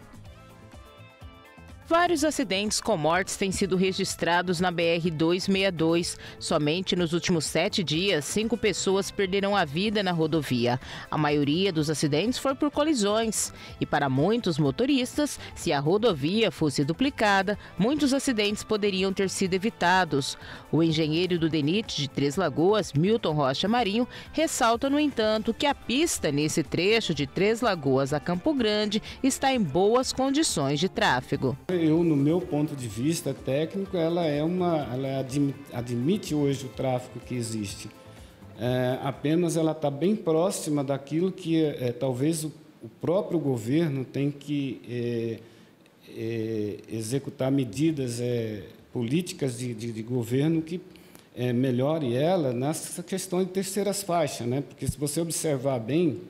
Vários acidentes com mortes têm sido registrados na B R duzentos e sessenta e dois. Somente nos últimos sete dias, cinco pessoas perderam a vida na rodovia. A maioria dos acidentes foi por colisões. E para muitos motoristas, se a rodovia fosse duplicada, muitos acidentes poderiam ter sido evitados. O engenheiro do DENIT de Três Lagoas, Milton Rocha Marinho, ressalta, no entanto, que a pista nesse trecho de Três Lagoas a Campo Grande está em boas condições de tráfego. Eu, no meu ponto de vista técnico, ela é uma, ela admite, admite hoje o tráfego que existe. É, apenas ela está bem próxima daquilo que é, talvez o, o próprio governo tem que é, é, executar medidas é, políticas de, de, de governo que é, melhore ela nessa questão de terceiras faixas, né? Porque se você observar bem,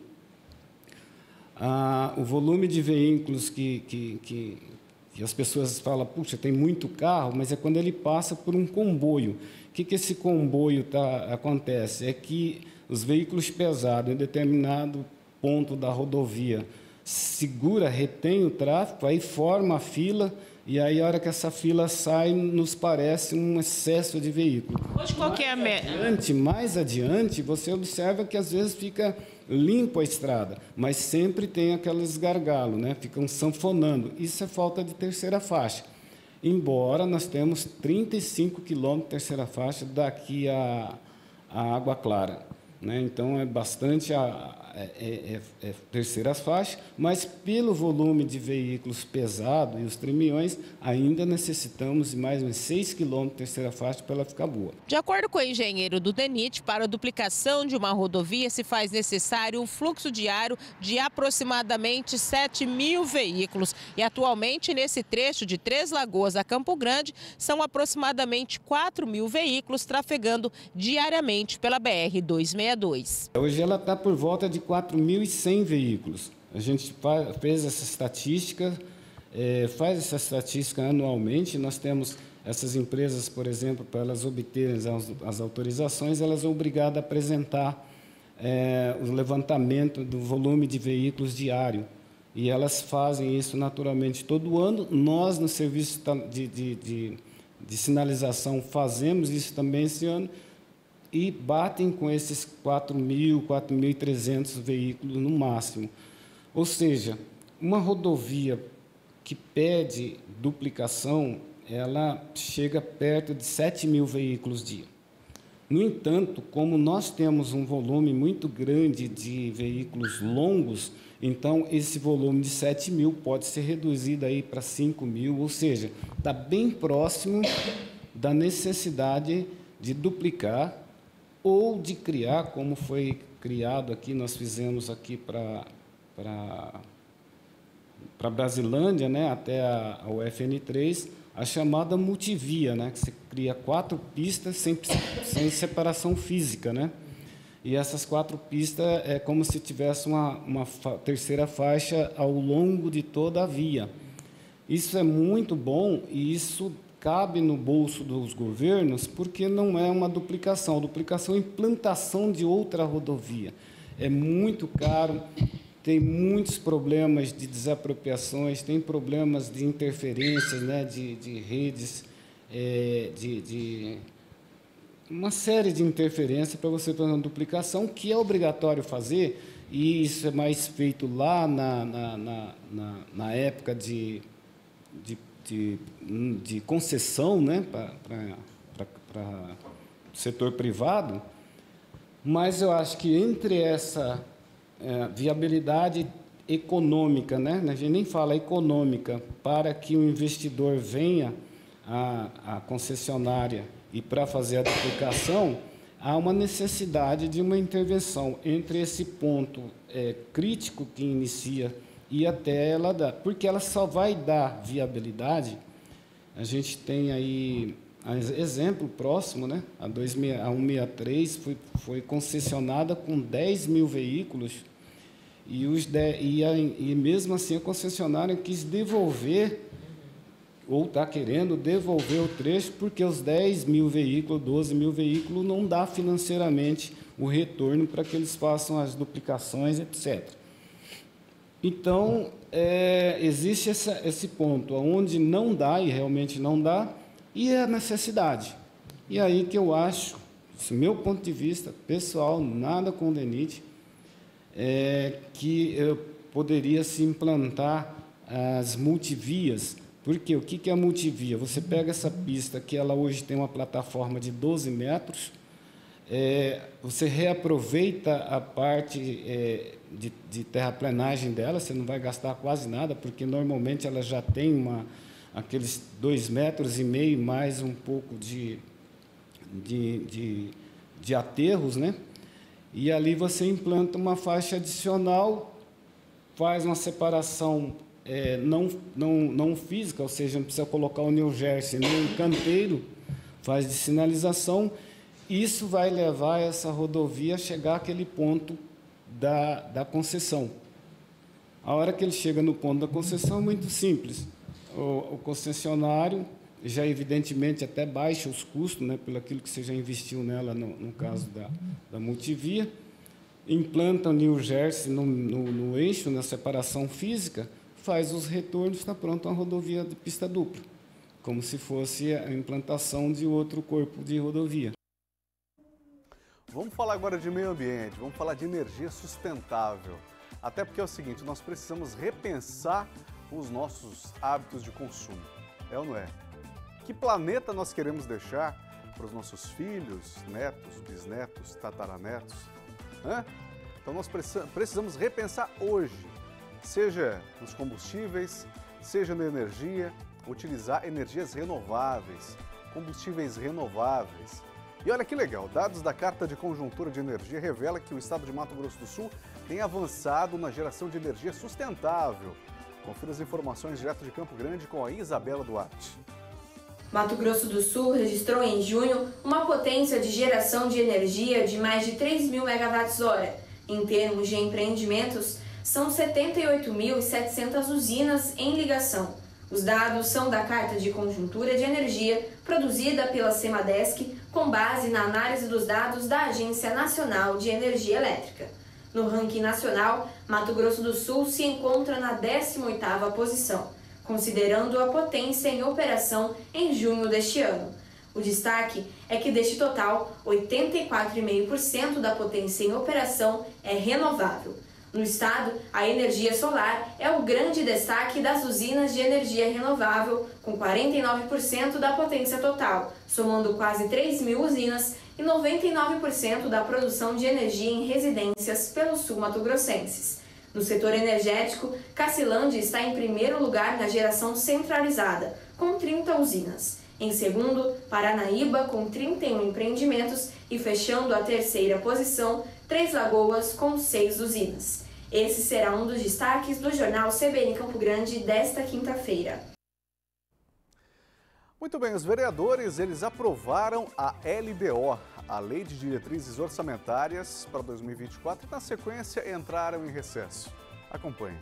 a, o volume de veículos que, que, que E as pessoas falam, puxa, tem muito carro, mas é quando ele passa por um comboio. O que, que esse comboio tá, acontece? É que os veículos pesados, em determinado ponto da rodovia, segura, retém o tráfego, aí forma a fila, e aí, a hora que essa fila sai, nos parece um excesso de veículo. Hoje, qual que é a mais adiante, mais adiante, você observa que, às vezes, fica limpo a estrada, mas sempre tem aqueles gargalos, né? Ficam sanfonando. Isso é falta de terceira faixa. Embora nós temos trinta e cinco quilômetros de terceira faixa daqui a, a Água Clara, né? Então, é bastante a, é, é, é terceira faixa, mas pelo volume de veículos pesados e os tremiões, ainda necessitamos de mais uns seis quilômetros de terceira faixa para ela ficar boa. De acordo com o engenheiro do DENIT, para a duplicação de uma rodovia se faz necessário um fluxo diário de aproximadamente sete mil veículos. E atualmente, nesse trecho de Três Lagoas a Campo Grande, são aproximadamente quatro mil veículos trafegando diariamente pela B R duzentos e sessenta e dois. Hoje ela está por volta de quatro mil e cem veículos. A gente fez essa estatística, é, faz essa estatística anualmente. Nós temos essas empresas, por exemplo, para elas obterem as, as autorizações, elas são obrigadas a apresentar é, o levantamento do volume de veículos diário. E elas fazem isso naturalmente todo ano. Nós, no serviço de, de, de, de sinalização, fazemos isso também esse ano e batem com esses quatro mil, quatro mil e trezentos veículos no máximo. Ou seja, uma rodovia que pede duplicação, ela chega perto de sete mil veículos dia. No entanto, como nós temos um volume muito grande de veículos longos, então esse volume de sete mil pode ser reduzido aí para cinco mil, ou seja, está bem próximo da necessidade de duplicar ou de criar, como foi criado aqui, nós fizemos aqui para para Brasilândia, né, até a, a U F N três, a chamada multivia, né, que você cria quatro pistas sem, sem separação física, né? E essas quatro pistas é como se tivesse uma, uma fa terceira faixa ao longo de toda a via. Isso é muito bom e isso cabe no bolso dos governos, porque não é uma duplicação. A duplicação é a implantação de outra rodovia. É muito caro, tem muitos problemas de desapropriações, tem problemas de interferências, né, de, de redes, é, de, de uma série de interferências para você fazer uma duplicação, que é obrigatório fazer, e isso é mais feito lá na, na, na, na, na época de, de, de, de concessão, né, para o setor privado. Mas eu acho que entre essa é, viabilidade econômica, né, a gente nem fala econômica, para que o investidor venha à, à concessionária e para fazer a duplicação, há uma necessidade de uma intervenção entre esse ponto é, crítico que inicia e até ela dar, porque ela só vai dar viabilidade. A gente tem aí exemplo próximo, né? A, a cento e sessenta e três foi, foi concessionada com dez mil veículos e, os de, e, a, e mesmo assim a concessionária quis devolver ou está querendo devolver o trecho porque os dez mil veículos, doze mil veículos não dá financeiramente o retorno para que eles façam as duplicações, etcétera. Então, é, existe essa, esse ponto onde não dá, e realmente não dá, e é a necessidade. E aí que eu acho, do meu ponto de vista pessoal, nada com o DENIT, é, que eu poderia se implantar as multivias. Porque o que é a multivia? Você pega essa pista, que ela hoje tem uma plataforma de doze metros, é, você reaproveita a parte é, de, de terraplenagem dela, você não vai gastar quase nada, porque normalmente ela já tem uma, aqueles dois metros e meio mais um pouco de, de, de, de aterros, né? E ali você implanta uma faixa adicional, faz uma separação É, não, não, não física, ou seja, não precisa colocar o New Jersey nem o canteiro, faz de sinalização. Isso vai levar essa rodovia a chegar àquele ponto da, da concessão. A hora que ele chega no ponto da concessão é muito simples. O, o concessionário já, evidentemente, até baixa os custos, né, pelo aquilo que você já investiu nela, no, no caso da, da multivia, implanta o New Jersey no, no, no eixo, na separação física, faz os retornos, está pronto uma rodovia de pista dupla, como se fosse a implantação de outro corpo de rodovia. Vamos falar agora de meio ambiente, vamos falar de energia sustentável. Até porque é o seguinte, nós precisamos repensar os nossos hábitos de consumo. É ou não é? Que planeta nós queremos deixar para os nossos filhos, netos, bisnetos, tataranetos? Hã? Então nós precisamos repensar hoje. Seja nos combustíveis, seja na energia, utilizar energias renováveis, combustíveis renováveis. E olha que legal, dados da Carta de Conjuntura de Energia revelam que o estado de Mato Grosso do Sul tem avançado na geração de energia sustentável. Confira as informações direto de Campo Grande com a Isabela Duarte. Mato Grosso do Sul registrou em junho uma potência de geração de energia de mais de três mil megawatts hora. Em termos de empreendimentos, são setenta e oito mil e setecentas usinas em ligação. Os dados são da Carta de Conjuntura de Energia, produzida pela Semadesc, com base na análise dos dados da Agência Nacional de Energia Elétrica. No ranking nacional, Mato Grosso do Sul se encontra na décima oitava posição, considerando a potência em operação em junho deste ano. O destaque é que deste total, oitenta e quatro vírgula cinco por cento da potência em operação é renovável. No estado, a energia solar é o grande destaque das usinas de energia renovável, com quarenta e nove por cento da potência total, somando quase três mil usinas e noventa e nove por cento da produção de energia em residências pelos sul-mato-grossenses. No setor energético, Cacilândia está em primeiro lugar na geração centralizada, com trinta usinas. Em segundo, Paranaíba, com trinta e um empreendimentos, e fechando a terceira posição, Três Lagoas, com seis usinas. Esse será um dos destaques do jornal C B N Campo Grande desta quinta-feira. Muito bem, os vereadores, eles aprovaram a L D O, a Lei de Diretrizes Orçamentárias para dois mil e vinte e quatro, e na sequência entraram em recesso. Acompanhe.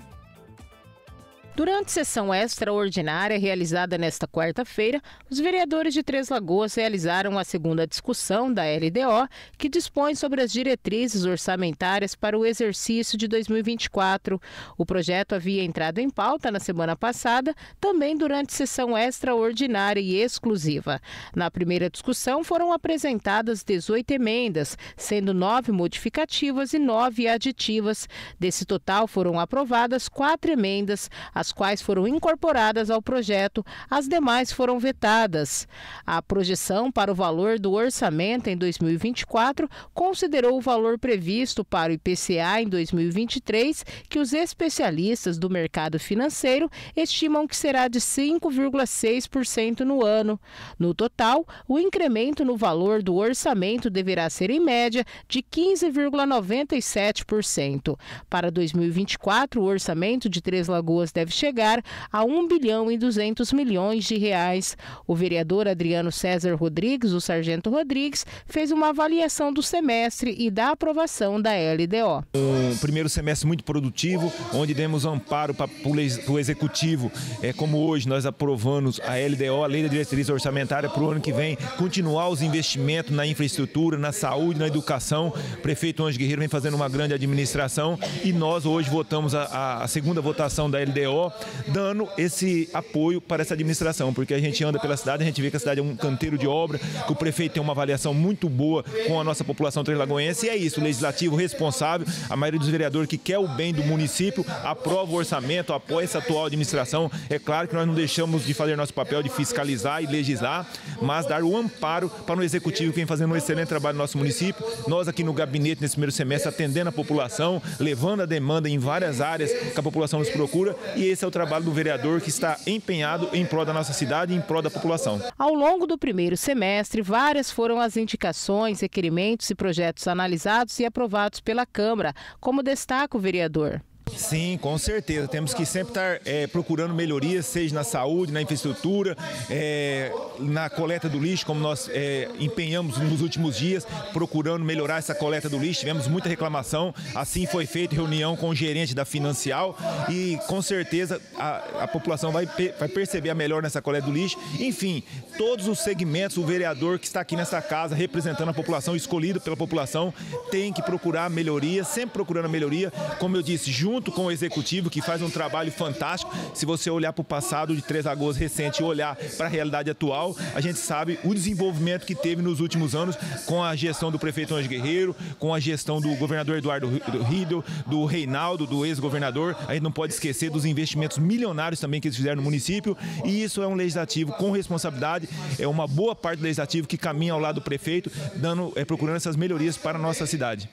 Durante sessão extraordinária realizada nesta quarta-feira, os vereadores de Três Lagoas realizaram a segunda discussão da L D O, que dispõe sobre as diretrizes orçamentárias para o exercício de dois mil e vinte e quatro. O projeto havia entrado em pauta na semana passada, também durante sessão extraordinária e exclusiva. Na primeira discussão foram apresentadas dezoito emendas, sendo nove modificativas e nove aditivas. Desse total foram aprovadas quatro emendas, as quais foram incorporadas ao projeto, as demais foram vetadas. A projeção para o valor do orçamento em dois mil e vinte e quatro considerou o valor previsto para o I P C A em dois mil e vinte e três, que os especialistas do mercado financeiro estimam que será de cinco vírgula seis por cento no ano. No total, o incremento no valor do orçamento deverá ser, em média, de quinze vírgula noventa e sete por cento. Para dois mil e vinte e quatro, o orçamento de Três Lagoas deve chegar a um bilhão e duzentos milhões de reais. O vereador Adriano César Rodrigues, o Sargento Rodrigues, fez uma avaliação do semestre e da aprovação da L D O. Um primeiro semestre muito produtivo, onde demos amparo para o Executivo, é, como hoje nós aprovamos a L D O, a Lei da Diretriz Orçamentária, para o ano que vem, continuar os investimentos na infraestrutura, na saúde, na educação. O prefeito Ângelo Guerreiro vem fazendo uma grande administração e nós hoje votamos a, a, a segunda votação da L D O, dando esse apoio para essa administração, porque a gente anda pela cidade, a gente vê que a cidade é um canteiro de obra, que o prefeito tem uma avaliação muito boa com a nossa população treslagoense, e é isso, o legislativo responsável, a maioria dos vereadores que quer o bem do município, aprova o orçamento, apoia essa atual administração. É claro que nós não deixamos de fazer nosso papel de fiscalizar e legislar, mas dar o amparo para o executivo que vem fazendo um excelente trabalho no nosso município. Nós aqui no gabinete, nesse primeiro semestre, atendendo a população, levando a demanda em várias áreas que a população nos procura, e esse é o trabalho do vereador que está empenhado em prol da nossa cidade e em prol da população. Ao longo do primeiro semestre, várias foram as indicações, requerimentos e projetos analisados e aprovados pela Câmara, como destaca o vereador. Sim, com certeza. Temos que sempre estar é, procurando melhorias, seja na saúde, na infraestrutura, é, na coleta do lixo, como nós é, empenhamos nos últimos dias, procurando melhorar essa coleta do lixo. Tivemos muita reclamação, assim foi feita reunião com o gerente da Financial e com certeza a, a população vai, vai perceber a melhor nessa coleta do lixo. Enfim, todos os segmentos, o vereador que está aqui nessa casa representando a população, escolhido pela população, tem que procurar melhoria, sempre procurando a melhoria, como eu disse, junto com o executivo, que faz um trabalho fantástico. Se você olhar para o passado de Três Lagoas recente e olhar para a realidade atual, a gente sabe o desenvolvimento que teve nos últimos anos com a gestão do prefeito Ângelo Guerreiro, com a gestão do governador Eduardo Riedel, do Reinaldo, do ex-governador. A gente não pode esquecer dos investimentos milionários também que eles fizeram no município, e isso é um legislativo com responsabilidade, é uma boa parte do legislativo que caminha ao lado do prefeito, dando, é, procurando essas melhorias para a nossa cidade.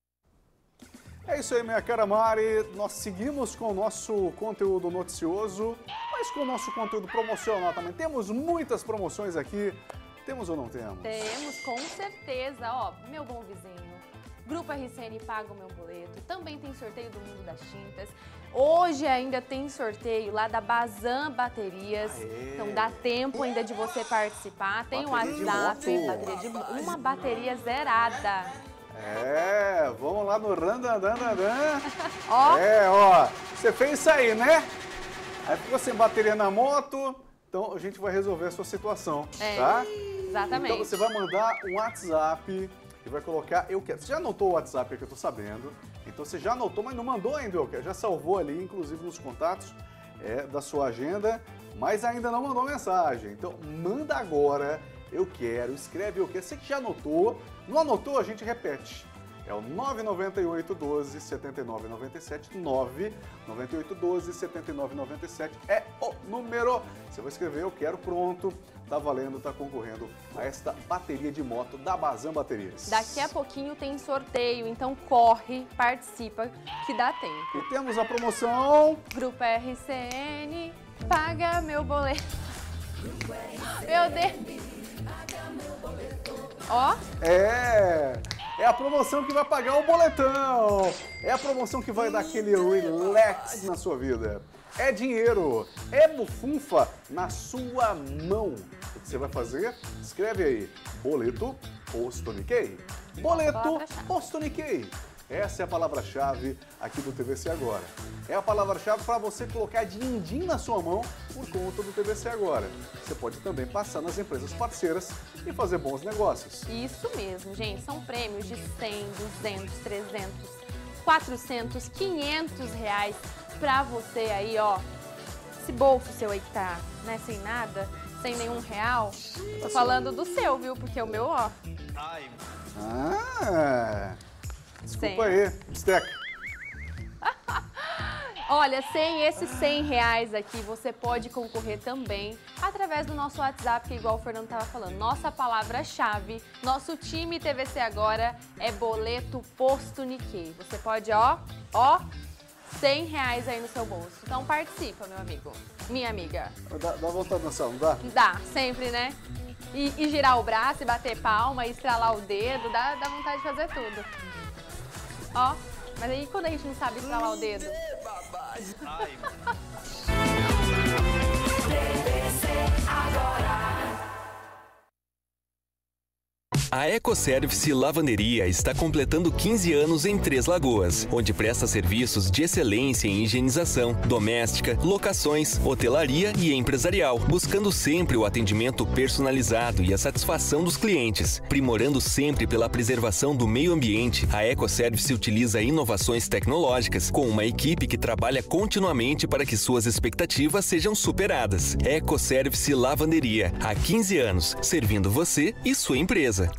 É isso aí, minha cara Mari. Nós seguimos com o nosso conteúdo noticioso, mas com o nosso conteúdo promocional também. Temos muitas promoções aqui. Temos ou não temos? Temos, com certeza. Ó, meu bom vizinho, Grupo R C N paga o meu boleto. Também tem sorteio do Mundo das Tintas. Hoje ainda tem sorteio lá da Bazan Baterias. Aê. Então dá tempo ainda de você participar. Tem o WhatsApp, bateria de, uma bateria zerada. É, vamos lá no randandandandan. Ó. É, ó, você fez isso aí, né? Aí ficou sem bateria na moto, então a gente vai resolver a sua situação, É, tá? exatamente. Então você vai mandar um WhatsApp e vai colocar eu quero. Você já anotou o WhatsApp aqui, eu tô sabendo. Então você já anotou, mas não mandou ainda eu quero. Já salvou ali, inclusive nos contatos é, da sua agenda, mas ainda não mandou mensagem. Então manda agora, eu quero, escreve eu quero. Você que já anotou, não anotou, a gente repete. É o nove nove oito, um dois, sete nove nove sete, nove nove oito, um dois, sete nove nove sete é o número. Você vai escrever eu quero, pronto. Tá valendo, tá concorrendo a esta bateria de moto da Bazan Baterias. Daqui a pouquinho tem sorteio, então corre, participa, que dá tempo. E temos a promoção... Grupo R C N, paga meu boleto. Meu Deus. Ó. É, é a promoção que vai pagar o boletão. É a promoção que vai dar aquele relax na sua vida. É dinheiro, é bufunfa na sua mão. O que você vai fazer? Escreve aí, boleto posto Nikkei. Boleto posto Nikkei. Essa é a palavra-chave aqui do T V C Agora. É a palavra-chave para você colocar din-din na sua mão por conta do T V C Agora. Você pode também passar nas empresas parceiras e fazer bons negócios. Isso mesmo, gente. São prêmios de cem, duzentos, trezentos, quatrocentos, quinhentos reais pra você aí, ó. Esse bolso seu aí que tá, né, sem nada, sem nenhum real. Tô falando do seu, viu? Porque o meu, ó. Ah, desculpa Sem. aí, Steca. Olha, sem esses cem reais aqui, você pode concorrer também através do nosso WhatsApp, que igual o Fernando estava falando. Nossa palavra-chave, nosso time T V C Agora é boleto posto Nikkei. Você pode, ó, ó, cem reais aí no seu bolso. Então participa, meu amigo, minha amiga. Dá, dá vontade de dançar, não dá? Dá, sempre, né? E, e girar o braço, e bater palma, e estralar o dedo, dá, dá vontade de fazer tudo. Ó, mas aí quando a gente não sabe estralar o dedo? A Ecoservice Lavanderia está completando quinze anos em Três Lagoas, onde presta serviços de excelência em higienização, doméstica, locações, hotelaria e empresarial, buscando sempre o atendimento personalizado e a satisfação dos clientes. Primorando sempre pela preservação do meio ambiente, a Ecoservice utiliza inovações tecnológicas, com uma equipe que trabalha continuamente para que suas expectativas sejam superadas. Ecoservice Lavanderia, há quinze anos, servindo você e sua empresa.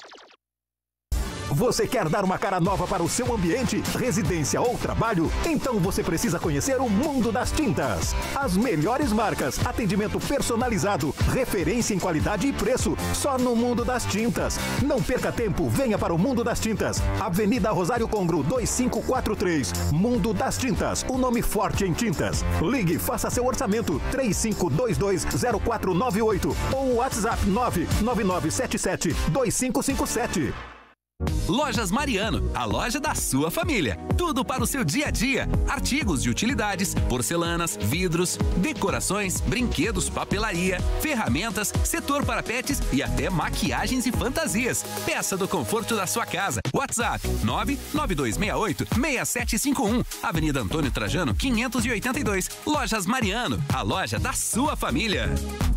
Você quer dar uma cara nova para o seu ambiente, residência ou trabalho? Então você precisa conhecer o mundo das tintas. As melhores marcas, atendimento personalizado, referência em qualidade e preço, só no Mundo das Tintas. Não perca tempo, venha para o Mundo das Tintas. Avenida Rosário Congro, dois cinco quatro três. Mundo das Tintas, o nome forte em tintas. Ligue, faça seu orçamento, três cinco dois dois zero quatro nove oito ou WhatsApp nove nove nove sete sete dois cinco cinco sete. Lojas Mariano, a loja da sua família. Tudo para o seu dia a dia. Artigos de utilidades, porcelanas, vidros, decorações, brinquedos, papelaria, ferramentas, setor para pets e até maquiagens e fantasias. Peça do conforto da sua casa. WhatsApp nove nove dois seis oito seis sete cinco um. Avenida Antônio Trajano, quinhentos e oitenta e dois. Lojas Mariano, a loja da sua família.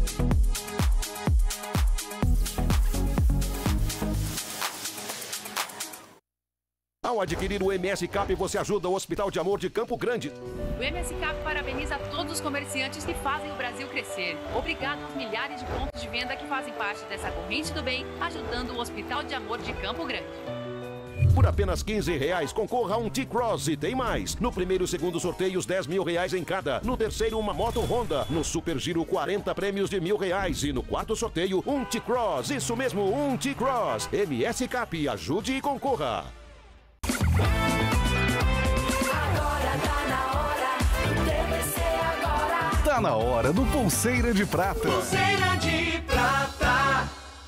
Ao adquirir o M S Cap, você ajuda o Hospital de Amor de Campo Grande. O M S Cap parabeniza todos os comerciantes que fazem o Brasil crescer. Obrigado aos milhares de pontos de venda que fazem parte dessa corrente do bem, ajudando o Hospital de Amor de Campo Grande. Por apenas quinze reais, concorra a um T-Cross e tem mais. No primeiro e segundo sorteios, dez mil reais em cada. No terceiro, uma moto Honda. No Super Giro, quarenta prêmios de mil reais. E no quarto sorteio, um T-Cross. Isso mesmo, um T-Cross. M S Cap, ajude e concorra. Tá na hora do Pulseira de Prata. Pulseira de Prata.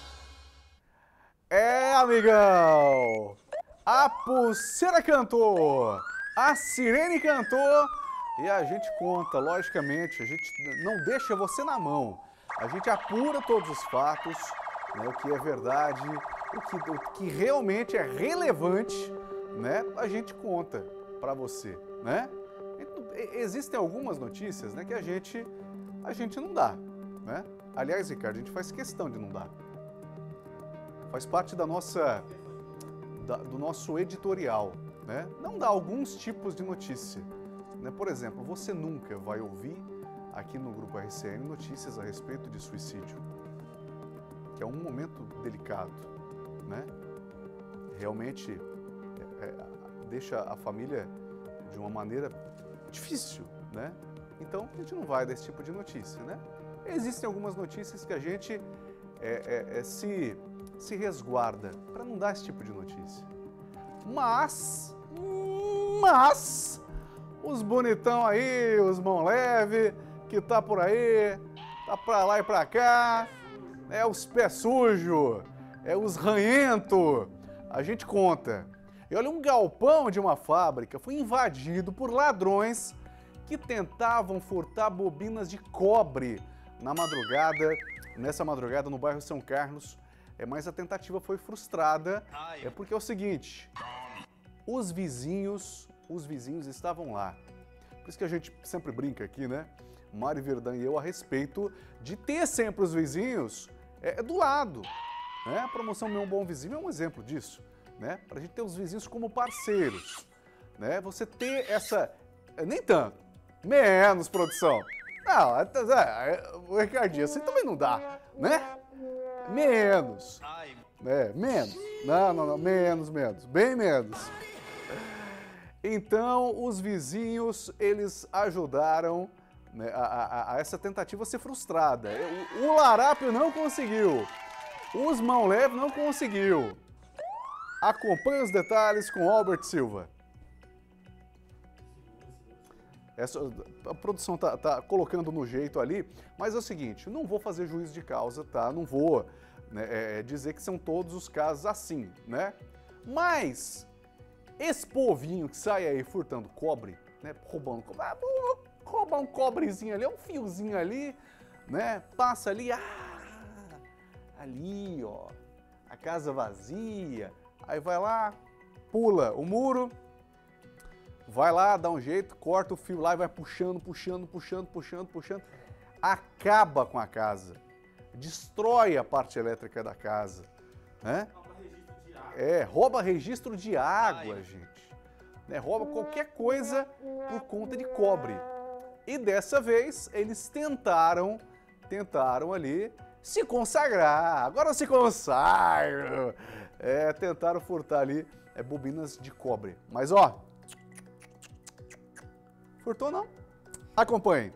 É, amigão. A Pulseira cantou. A Sirene cantou. E a gente conta, logicamente, a gente não deixa você na mão. A gente apura todos os fatos, né, o que é verdade o que, o que realmente é relevante, né, a gente conta para você, né? Existem algumas notícias, né, que a gente, a gente não dá, né? Aliás, Ricardo, a gente faz questão de não dar. Faz parte da nossa, da, do nosso editorial, né? Não dá alguns tipos de notícia, né? Por exemplo, você nunca vai ouvir aqui no Grupo R C N notícias a respeito de suicídio, que é um momento delicado, né? Realmente é, é, deixa a família de uma maneira difícil, né? Então a gente não vai dar esse tipo de notícia, né? Existem algumas notícias que a gente é, é, é, se, se resguarda para não dar esse tipo de notícia. Mas, mas, os bonitão aí, os mão leve, que tá por aí, tá pra lá e pra cá, é os pés sujos, é os ranhento, a gente conta. E olha, um galpão de uma fábrica foi invadido por ladrões que tentavam furtar bobinas de cobre na madrugada, nessa madrugada no bairro São Carlos, é, mas a tentativa foi frustrada, é porque é o seguinte, os vizinhos, os vizinhos estavam lá. Por isso que a gente sempre brinca aqui, né, Mari Verdão e eu, a respeito de ter sempre os vizinhos é, do lado, né? A promoção Meu Bom Vizinho é um exemplo disso, né? Para a gente ter os vizinhos como parceiros, né? Você ter essa, nem tanto, menos produção. Não, é, o Ricardinho, assim também não dá, né? Menos. É, menos. Não, não, não, menos, menos. Bem menos. Então, os vizinhos, eles ajudaram, né, a, a, a essa tentativa ser frustrada. O, o larápio não conseguiu. Os mão leve não conseguiu. Acompanhe os detalhes com Albert Silva. Essa, a produção tá, tá colocando no jeito ali, mas é o seguinte, não vou fazer juízo de causa, tá? Não vou, né, é, dizer que são todos os casos assim, né? Mas esse povinho que sai aí furtando cobre, né? Roubando cobre, ah, vou roubar um cobrezinho ali, um fiozinho ali, né? Passa ali, ah, ali, ó, a casa vazia, aí vai lá, pula o muro, vai lá, dá um jeito, corta o fio lá e vai puxando, puxando, puxando, puxando, puxando. Acaba com a casa. Destrói a parte elétrica da casa. Né? É, rouba registro de água, gente. Né? Rouba qualquer coisa por conta de cobre. E dessa vez eles tentaram, tentaram ali se consagrar. Agora se consagram. É, tentaram furtar ali é, bobinas de cobre. Mas ó, furtou não? Acompanhe.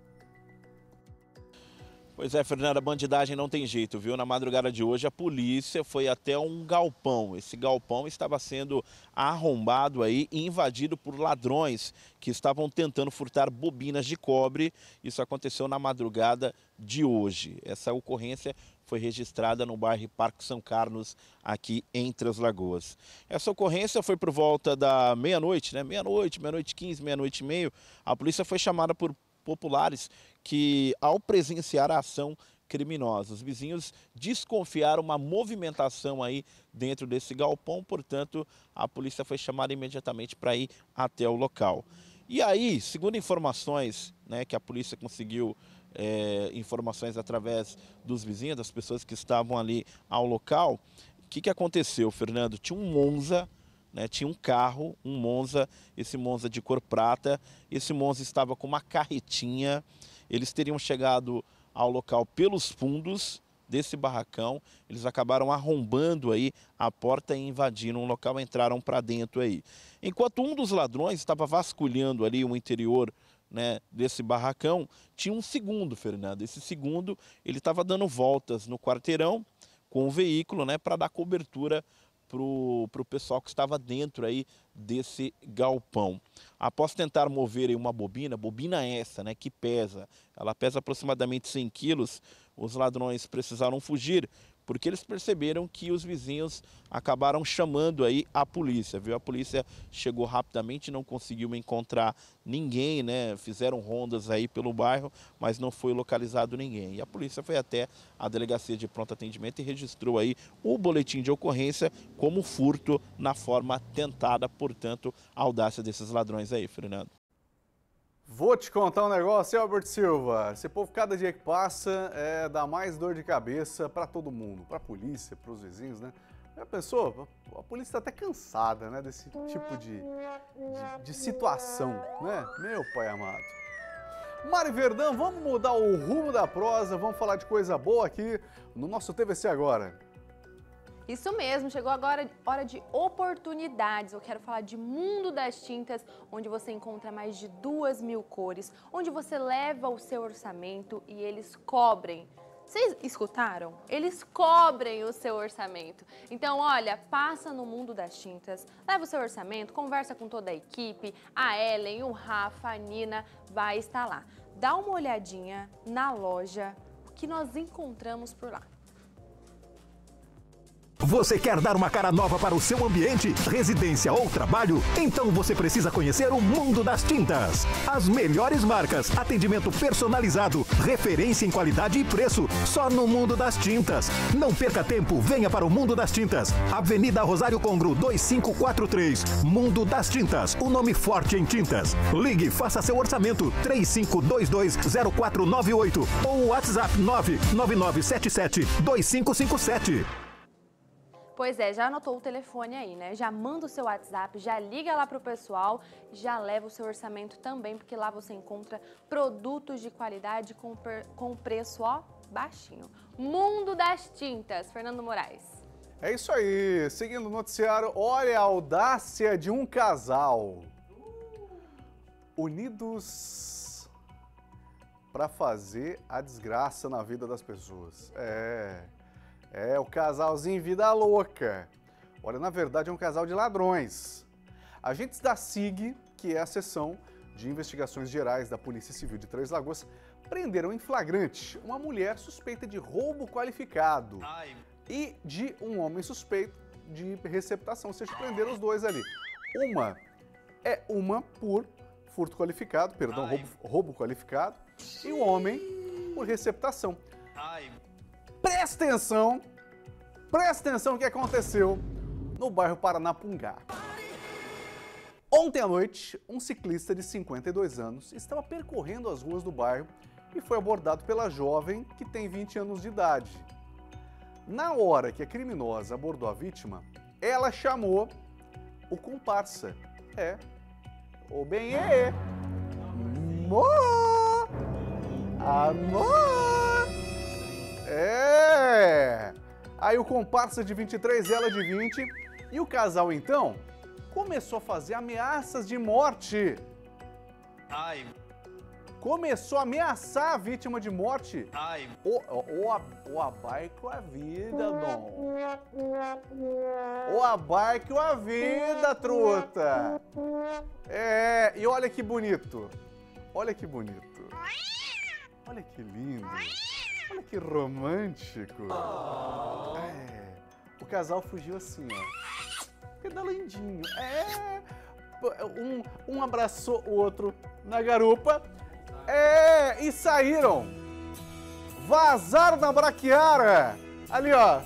Pois é, Fernanda, a bandidagem não tem jeito, viu? Na madrugada de hoje, a polícia foi até um galpão. Esse galpão estava sendo arrombado aí e invadido por ladrões que estavam tentando furtar bobinas de cobre. Isso aconteceu na madrugada de hoje. Essa ocorrência foi registrada no bairro Parque São Carlos, aqui em Três Lagoas. Essa ocorrência foi por volta da meia-noite, né? Meia-noite, meia-noite e quinze, meia-noite e meio. A polícia foi chamada por populares que, ao presenciar a ação criminosa, os vizinhos desconfiaram uma movimentação aí dentro desse galpão, portanto, a polícia foi chamada imediatamente para ir até o local. E aí, segundo informações, né, que a polícia conseguiu, é, informações através dos vizinhos, das pessoas que estavam ali ao local, o que, que aconteceu, Fernando? Tinha um Monza, né, tinha um carro, um Monza, esse Monza de cor prata, esse Monza estava com uma carretinha, eles teriam chegado ao local pelos fundos desse barracão, eles acabaram arrombando aí a porta e invadindo um local, entraram para dentro aí. Enquanto um dos ladrões estava vasculhando ali o interior, né, desse barracão, tinha um segundo, Fernando, esse segundo ele estava dando voltas no quarteirão com o veículo, né, para dar cobertura para o pessoal que estava dentro aí desse galpão. Após tentar mover aí uma bobina, bobina essa, né, que pesa, ela pesa aproximadamente cem quilos, os ladrões precisaram fugir, porque eles perceberam que os vizinhos acabaram chamando aí a polícia, viu? A polícia chegou rapidamente, não conseguiu encontrar ninguém, né? Fizeram rondas aí pelo bairro, mas não foi localizado ninguém. E a polícia foi até a delegacia de pronto atendimento e registrou aí o boletim de ocorrência como furto na forma tentada, portanto, a audácia desses ladrões aí, Fernando. Vou te contar um negócio, hein, Albert Silva? Esse povo, cada dia que passa, é, dá mais dor de cabeça para todo mundo, para a polícia, para os vizinhos, né? Já pensou? A polícia está até cansada, né, desse tipo de, de, de situação, né? Meu pai amado. Mari Verdão, vamos mudar o rumo da prosa, vamos falar de coisa boa aqui no nosso T V C Agora. Isso mesmo, chegou agora a hora de oportunidades. Eu quero falar de Mundo das Tintas, onde você encontra mais de duas mil cores, onde você leva o seu orçamento e eles cobrem. Vocês escutaram? Eles cobrem o seu orçamento. Então, olha, passa no Mundo das Tintas, leva o seu orçamento, conversa com toda a equipe, a Ellen, o Rafa, a Nina vai estar lá. Dá uma olhadinha na loja, o que nós encontramos por lá. Você quer dar uma cara nova para o seu ambiente, residência ou trabalho? Então você precisa conhecer o Mundo das Tintas. As melhores marcas, atendimento personalizado, referência em qualidade e preço, só no Mundo das Tintas. Não perca tempo, venha para o Mundo das Tintas. Avenida Rosário Congro, dois cinco quatro três. Mundo das Tintas, o nome forte em tintas. Ligue, faça seu orçamento, três cinco dois dois zero quatro nove oito ou WhatsApp nove nove nove sete sete dois cinco cinco sete. Pois é, já anotou o telefone aí, né? Já manda o seu WhatsApp, já liga lá pro pessoal, já leva o seu orçamento também, porque lá você encontra produtos de qualidade com, com preço, ó, baixinho. Mundo das Tintas, Fernando Moraes. É isso aí, seguindo o noticiário, olha a audácia de um casal. Unidos para fazer a desgraça na vida das pessoas. É... É, o casalzinho vida louca. Olha, na verdade é um casal de ladrões. Agentes da S I G, que é a seção de investigações gerais da Polícia Civil de Três Lagoas, prenderam em flagrante uma mulher suspeita de roubo qualificado Ai. e de um homem suspeito de receptação, ou seja, prenderam os dois ali. Uma é uma por furto qualificado, perdão, roubo, roubo qualificado, e o homem por receptação. Ai. Presta atenção, presta atenção no que aconteceu no bairro Paranapungá. Ontem à noite, um ciclista de cinquenta e dois anos estava percorrendo as ruas do bairro e foi abordado pela jovem que tem vinte anos de idade. Na hora que a criminosa abordou a vítima, ela chamou o comparsa. É, o Benê. Amor! Amor! É! Aí o comparsa de vinte e três e ela de vinte, e o casal então começou a fazer ameaças de morte. Ai. Começou a ameaçar a vítima de morte. Ai. O, o, o, o abarco a vida, Dom. O abarco a vida, truta. É, e olha que bonito. Olha que bonito. Olha que lindo. Olha que romântico. É, o casal fugiu assim, ó. Pedalindinho. É. Um, um abraçou o outro na garupa. É. E saíram. Vazaram na braquiara. Ali, ó.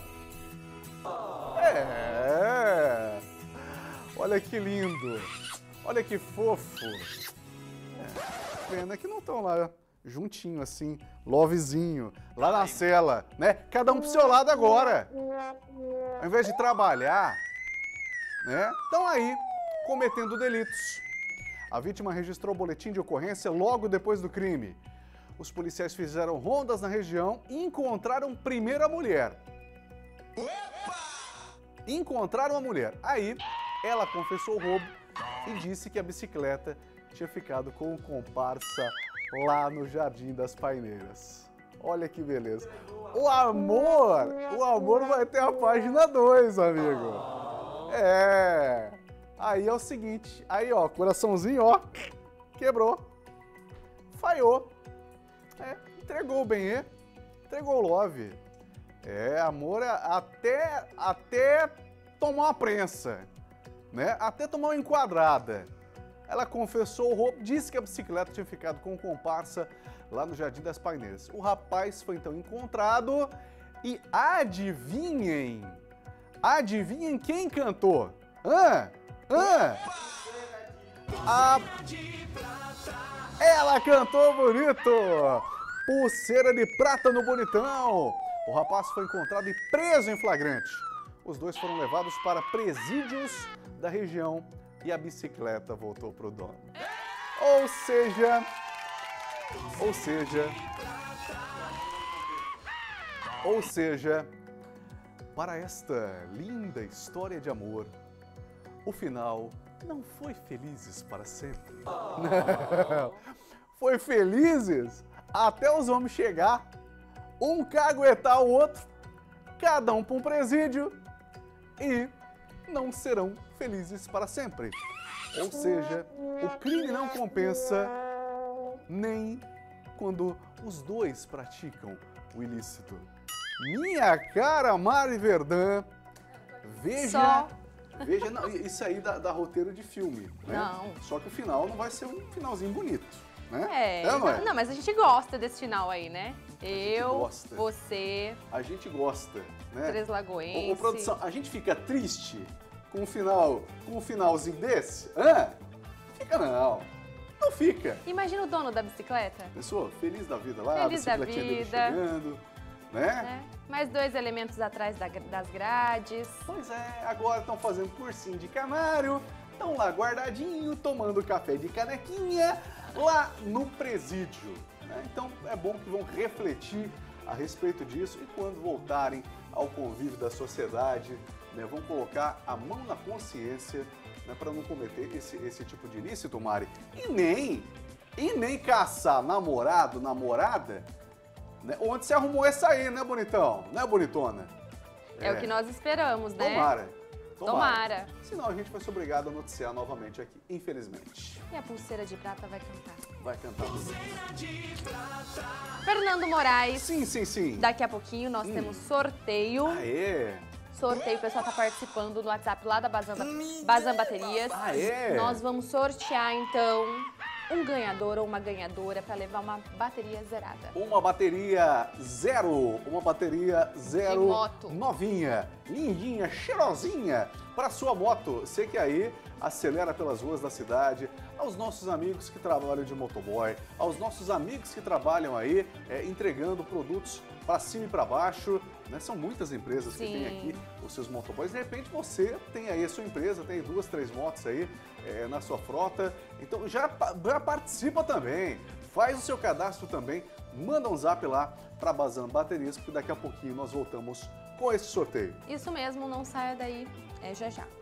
É. Olha que lindo. Olha que fofo. É, pena que não estão lá juntinho assim, lovezinho, lá na cela, né? Cada um pro seu lado agora. Ao invés de trabalhar, né? Estão aí, cometendo delitos. A vítima registrou o boletim de ocorrência logo depois do crime. Os policiais fizeram rondas na região e encontraram primeiro a mulher. Encontraram a mulher. Aí, ela confessou o roubo e disse que a bicicleta tinha ficado com o comparsa lá no Jardim das Paineiras. Olha que beleza. O amor, o amor vai ter a página dois, amigo. É. Aí é o seguinte, aí ó, coraçãozinho, ó, quebrou, falhou. É, entregou o Benê, entregou o Love. É, amor, até, até tomar uma prensa, né? Até tomar uma enquadrada. Ela confessou o roubo, disse que a bicicleta tinha ficado com comparsa lá no Jardim das Paineiras. O rapaz foi então encontrado e adivinhem, adivinhem quem cantou? Hã? Hã? A... Ela cantou bonito! Pulseira de prata no bonitão! O rapaz foi encontrado e preso em flagrante. Os dois foram levados para presídios da região e a bicicleta voltou para o dono. Ou seja, ou seja, ou seja, para esta linda história de amor, o final não foi felizes para sempre. Não, foi felizes até os homens chegar, um caguetar o outro, cada um para um presídio e não serão felizes para sempre. Ou seja, o crime não compensa nem quando os dois praticam o ilícito. Minha cara, Mari Verdun, veja... Só... Veja, não, isso aí dá, dá roteiro de filme, né? Não. Só que o final não vai ser um finalzinho bonito, né? É, é, não, é? não, mas a gente gosta desse final aí, né? Eu, gosta. você... A gente gosta, né? Três Lagoenses. Ô, ô, produção, a gente fica triste com um final, com um finalzinho desse? Hã? Fica não. Não fica. Imagina o dono da bicicleta. Pessoa feliz da vida lá, Feliz a da bicicletinha dele vida. chegando, né? É. Mais dois elementos atrás da- das grades. Pois é, agora estão fazendo cursinho de canário, estão lá guardadinho, tomando café de canequinha, lá no presídio, né? Então é bom que vão refletir a respeito disso e quando voltarem ao convívio da sociedade, né, vão colocar a mão na consciência, né, para não cometer esse, esse tipo de ilícito, Mari. E nem, e nem caçar namorado, namorada, né? Onde você arrumou essa aí, né, bonitão? Né, bonitona? É, é o que nós esperamos, né? Tomara. Tomara. Tomara. Senão a gente vai ser obrigado a noticiar novamente aqui, infelizmente. E a pulseira de prata vai cantar. Vai cantar. Fernando Moraes. Sim, sim, sim. Daqui a pouquinho nós Hum. temos sorteio. Aê! Sorteio, o pessoal tá participando no WhatsApp lá da Bazan, Bazan Baterias. Ah, é? Nós vamos sortear, então, um ganhador ou uma ganhadora para levar uma bateria zerada. Uma bateria zero, uma bateria zero De moto. novinha, lindinha, cheirosinha para sua moto. Você que aí acelera pelas ruas da cidade, aos nossos amigos que trabalham de motoboy, aos nossos amigos que trabalham aí é, entregando produtos para cima e para baixo, né? São muitas empresas Sim. que têm aqui os seus motoboys. De repente você tem aí a sua empresa, tem duas, três motos aí é, na sua frota, então já, já participa também, faz o seu cadastro também, manda um zap lá para Bazan Baterias, porque daqui a pouquinho nós voltamos com esse sorteio. Isso mesmo, não saia daí, é já já.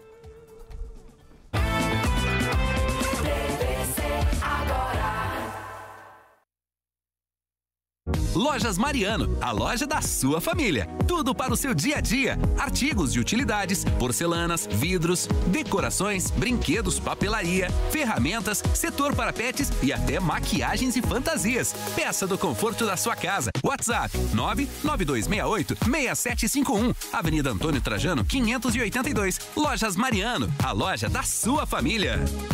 Lojas Mariano, a loja da sua família. Tudo para o seu dia a dia. Artigos de utilidades, porcelanas, vidros, decorações, brinquedos, papelaria, ferramentas, setor para pets e até maquiagens e fantasias. Peça do conforto da sua casa. WhatsApp nove nove dois seis oito seis sete cinco um. Avenida Antônio Trajano, quinhentos e oitenta e dois. Lojas Mariano, a loja da sua família.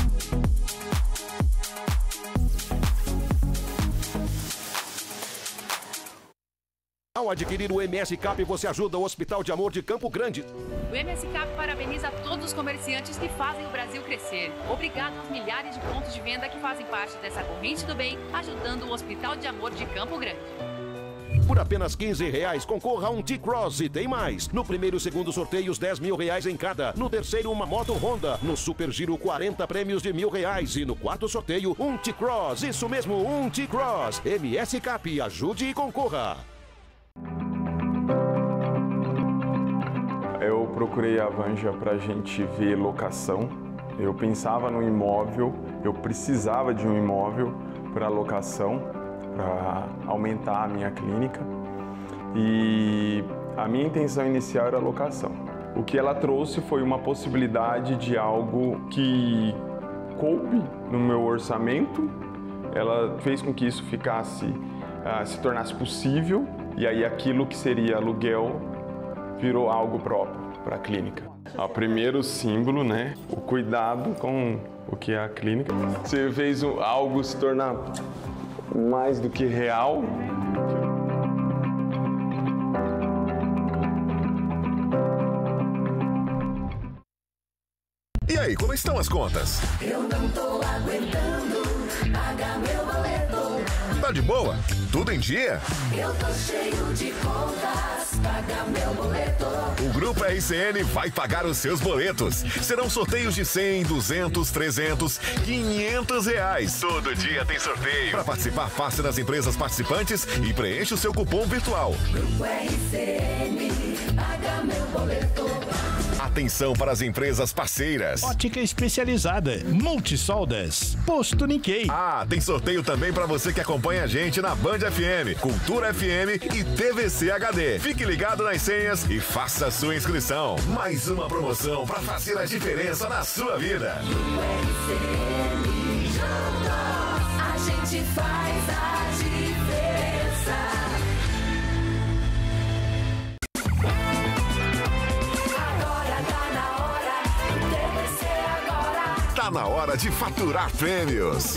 Ao adquirir o M S Cap, você ajuda o Hospital de Amor de Campo Grande. O M S Cap parabeniza todos os comerciantes que fazem o Brasil crescer. Obrigado aos milhares de pontos de venda que fazem parte dessa corrente do bem, ajudando o Hospital de Amor de Campo Grande. Por apenas quinze reais, concorra a um T-Cross e tem mais. No primeiro e segundo sorteios, dez mil reais em cada. No terceiro, uma moto Honda. No Super Giro, quarenta prêmios de mil reais. E no quarto sorteio, um T-Cross. Isso mesmo, um T-Cross. M S Cap, ajude e concorra. Eu procurei a Vanja para a gente ver locação. Eu pensava no imóvel, eu precisava de um imóvel para locação, para aumentar a minha clínica. E a minha intenção inicial era a locação. O que ela trouxe foi uma possibilidade de algo que coube no meu orçamento. Ela fez com que isso ficasse, uh, se tornasse possível E aí aquilo que seria aluguel virou algo próprio para a clínica. O primeiro símbolo, né, o cuidado com o que é a clínica. Você fez algo se tornar mais do que real. E aí, como estão as contas? Eu não tô aguentando pagar meu boleto. Tá de boa? Tudo em dia? Eu tô cheio de contas, pagar meu boleto. O Grupo R C N vai pagar os seus boletos. Serão sorteios de cem, duzentos, trezentos, quinhentos reais. Todo dia tem sorteio. Para participar, passe nas empresas participantes e preencha o seu cupom virtual. Grupo R C N, paga meu boleto. Atenção para as empresas parceiras. Ótica especializada, Multisoldas, Posto Nikkei. Ah, tem sorteio também para você que acompanha a gente na Band F M, Cultura F M e T V C H D. Fique ligado nas senhas e faça a sua inscrição. Mais uma promoção para fazer a diferença na sua vida. No R C N, juntos, a gente faz a diferença. Tá na hora de faturar prêmios.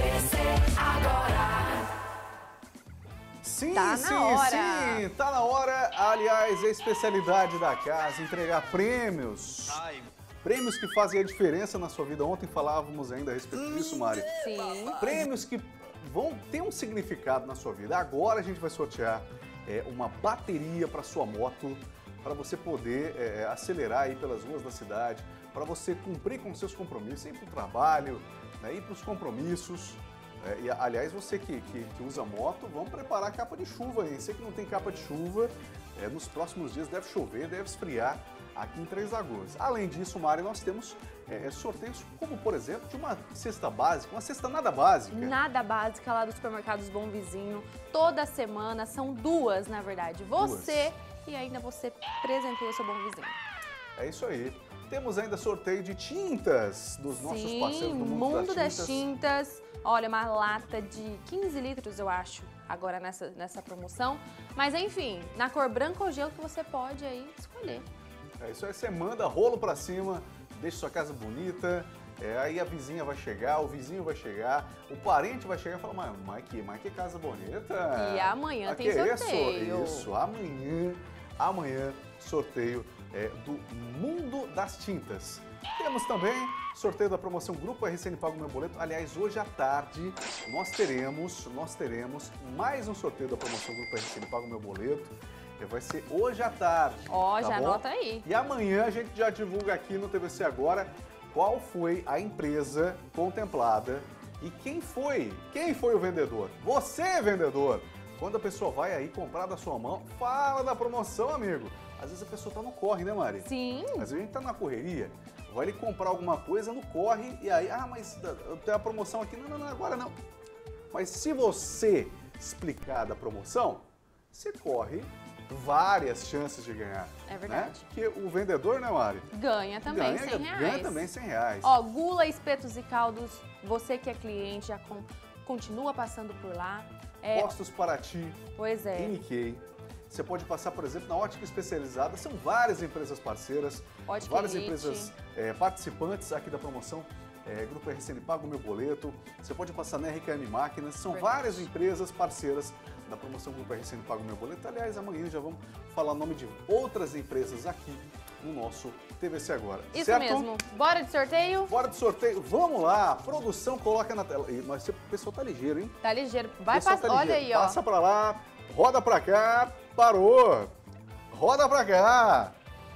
Sim, Tá na sim, hora. sim, tá na hora. Aliás, é a especialidade da casa, entregar prêmios. Prêmios que fazem a diferença na sua vida. Ontem falávamos ainda a respeito disso, Mari. Sim. Prêmios que vão ter um significado na sua vida. Agora a gente vai sortear é, uma bateria para sua moto, para você poder é, acelerar aí pelas ruas da cidade, para você cumprir com seus compromissos, ir para o trabalho, né, ir para os compromissos. É, e, aliás, você que, que, que usa moto, vamos preparar a capa de chuva aí. Você que não tem capa de chuva, é, nos próximos dias deve chover, deve esfriar aqui em Três Lagoas. Além disso, Mari, nós temos é, sorteios como, por exemplo, de uma cesta básica, uma cesta nada básica. Nada básica lá do Supermercados Bom Vizinho. Toda semana, são duas, na verdade. Você duas. E ainda você presenteia o seu Bom Vizinho. É isso aí. Temos ainda sorteio de tintas dos Sim, nossos parceiros do Mundo, Mundo das, das tintas. Tintas. Olha, uma lata de quinze litros, eu acho, agora nessa, nessa promoção. Mas enfim, na cor branca ou gelo que você pode aí escolher. É isso aí, você manda rolo pra cima, deixa sua casa bonita, é, aí a vizinha vai chegar, o vizinho vai chegar, o parente vai chegar e falar, mas, mas, que, mas que casa bonita. E amanhã ah, tem sorteio. Isso, isso, amanhã, amanhã, sorteio é, do Mundo das Tintas. Temos também sorteio da promoção Grupo R C N Pago Meu Boleto. Aliás, hoje à tarde nós teremos, nós teremos mais um sorteio da promoção Grupo R C N Pago Meu Boleto. Vai ser hoje à tarde. Ó, oh, tá já bom? anota aí. E amanhã a gente já divulga aqui no T V C Agora qual foi a empresa contemplada e quem foi, quem foi o vendedor. Você, vendedor! Quando a pessoa vai aí comprar da sua mão, fala da promoção, amigo. Às vezes a pessoa tá no corre, né, Mari? Sim. Às vezes a gente tá na correria, vai ali comprar alguma coisa no corre e aí, ah, mas eu tenho a promoção aqui. Não, não, não, agora não. Mas se você explicar da promoção, você corre várias chances de ganhar. É verdade. Né? Porque o vendedor, né, Mari? Ganha também ganha, cem reais. Ganha também cem reais. Ó, gula, espetos e caldos, você que é cliente já com, continua passando por lá. É... Postos Paraty. Pois é. Nikkei. Você pode passar, por exemplo, na Ótica Especializada. São várias empresas parceiras, Ótica várias Elite. empresas é, participantes aqui da promoção. É, Grupo R C N Pago Meu Boleto. Você pode passar na R K M Máquinas. São Verdade. várias empresas parceiras da promoção Grupo R C N Pago Meu Boleto. Aliás, amanhã já vamos falar o nome de outras empresas aqui no nosso T V C Agora. Isso certo? mesmo. Bora de sorteio? Bora de sorteio. Vamos lá. A produção coloca na tela. Ih, mas o pessoal tá ligeiro, hein? Tá ligeiro. Vai Pessoal passar. tá Olha ligeiro. aí, ó. Passa pra lá, roda pra cá, parou. Roda pra cá.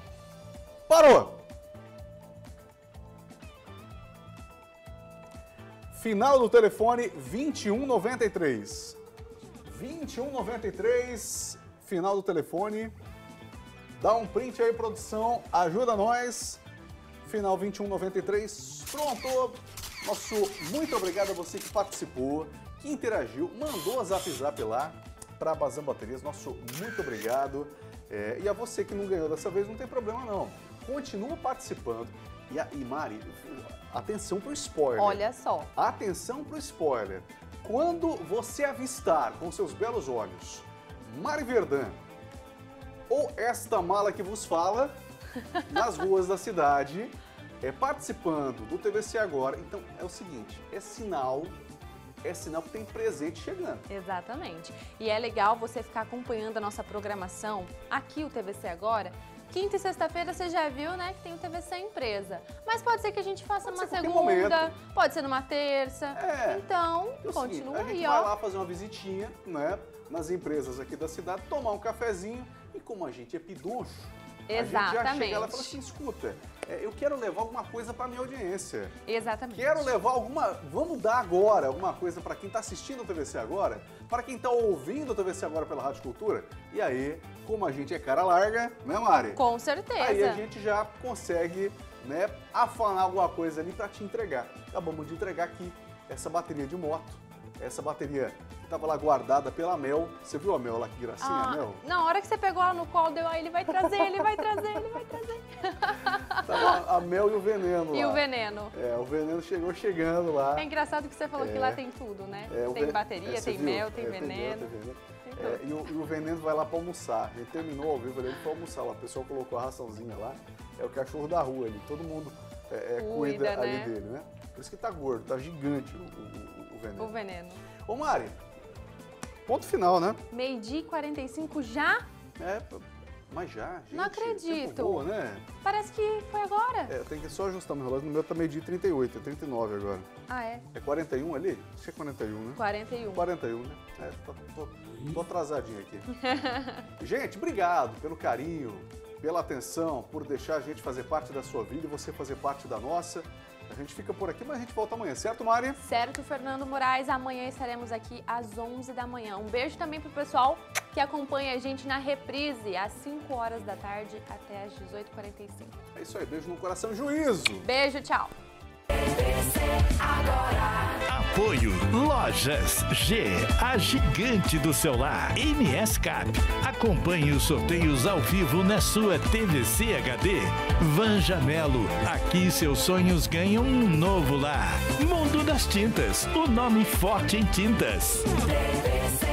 Parou. Final do telefone vinte e um noventa e três. vinte e um noventa e três, final do telefone. Dá um print aí, produção. Ajuda nós. Final vinte e um noventa e três. Pronto. Nosso muito obrigado a você que participou, que interagiu, mandou a Zap Zap lá para a Bazan Baterias. Nosso muito obrigado. É, e a você que não ganhou dessa vez, não tem problema não. Continua participando. E, a, e Mari, atenção pro spoiler. Olha só. Atenção pro spoiler. Quando você avistar com seus belos olhos Mari Verdun, ou esta mala que vos fala, nas ruas da cidade, é, participando do T V C Agora. Então, é o seguinte, é sinal, é sinal que tem presente chegando. Exatamente. E é legal você ficar acompanhando a nossa programação, aqui o T V C Agora. Quinta e sexta-feira você já viu, né, que tem o T V C Empresa. Mas pode ser que a gente faça pode numa segunda, momento. Pode ser numa terça. É. Então, é continua seguinte, aí, ó. A gente ó. vai lá fazer uma visitinha, né, nas empresas aqui da cidade, tomar um cafezinho e como a gente é pidoncho, Exatamente. a gente já chega lá e fala assim, escuta, é, eu quero levar alguma coisa para minha audiência. Exatamente. Quero levar alguma, vamos dar agora alguma coisa para quem está assistindo o T V C Agora, para quem está ouvindo o T V C Agora pela Rádio Cultura. E aí, como a gente é cara larga, né, Mari? Com certeza. Aí a gente já consegue, né, afanar alguma coisa ali para te entregar. Acabamos de entregar aqui essa bateria de moto. Essa bateria que estava lá guardada pela Mel. Você viu a Mel lá, que gracinha, ah, a Mel? Na hora que você pegou ela no colo, deu, aí ele vai trazer, ele vai trazer, ele vai trazer. Tava a Mel e o Veneno E lá. o Veneno. É, o Veneno chegou chegando lá. É engraçado que você falou é, que lá tem tudo, né? É, tem ven... bateria, é, tem viu? mel, tem é, veneno. Tem mel, tem veneno. É, e, o, e o Veneno vai lá para almoçar. Ele terminou ao vivo, ele foi almoçar lá. O pessoal colocou a raçãozinha lá. É o cachorro da rua ali. Todo mundo é, é, cuida, cuida né? ali dele, né? Por isso que tá gordo, tá gigante o, o, o Veneno. O Veneno. Ô Mari, ponto final, né? Meio-dia e quarenta e cinco já? É, mas já, gente. Não acredito. Boa, né? Parece que foi agora. É, eu tenho que só ajustar meu relógio. No meu tá meio-dia e trinta e oito, é trinta e nove agora. Ah, é? É quarenta e um ali? Acho que é quarenta e um, né? quarenta e um. quarenta e um, né? É, tô, tô, tô atrasadinho aqui. Gente, obrigado pelo carinho, pela atenção, por deixar a gente fazer parte da sua vida e você fazer parte da nossa. A gente fica por aqui, mas a gente volta amanhã, certo, Mari? Certo, Fernando Moraes. Amanhã estaremos aqui às onze da manhã. Um beijo também pro pessoal que acompanha a gente na reprise, às cinco horas da tarde até às dezoito e quarenta e cinco. É isso aí, beijo no coração e juízo. Beijo, tchau. Apoio Lojas G, a gigante do celular. M S Cap. Acompanhe os sorteios ao vivo na sua T V C H D. Vanja Melo. Aqui seus sonhos ganham um novo lar. Mundo das Tintas. O nome forte em tintas. T V C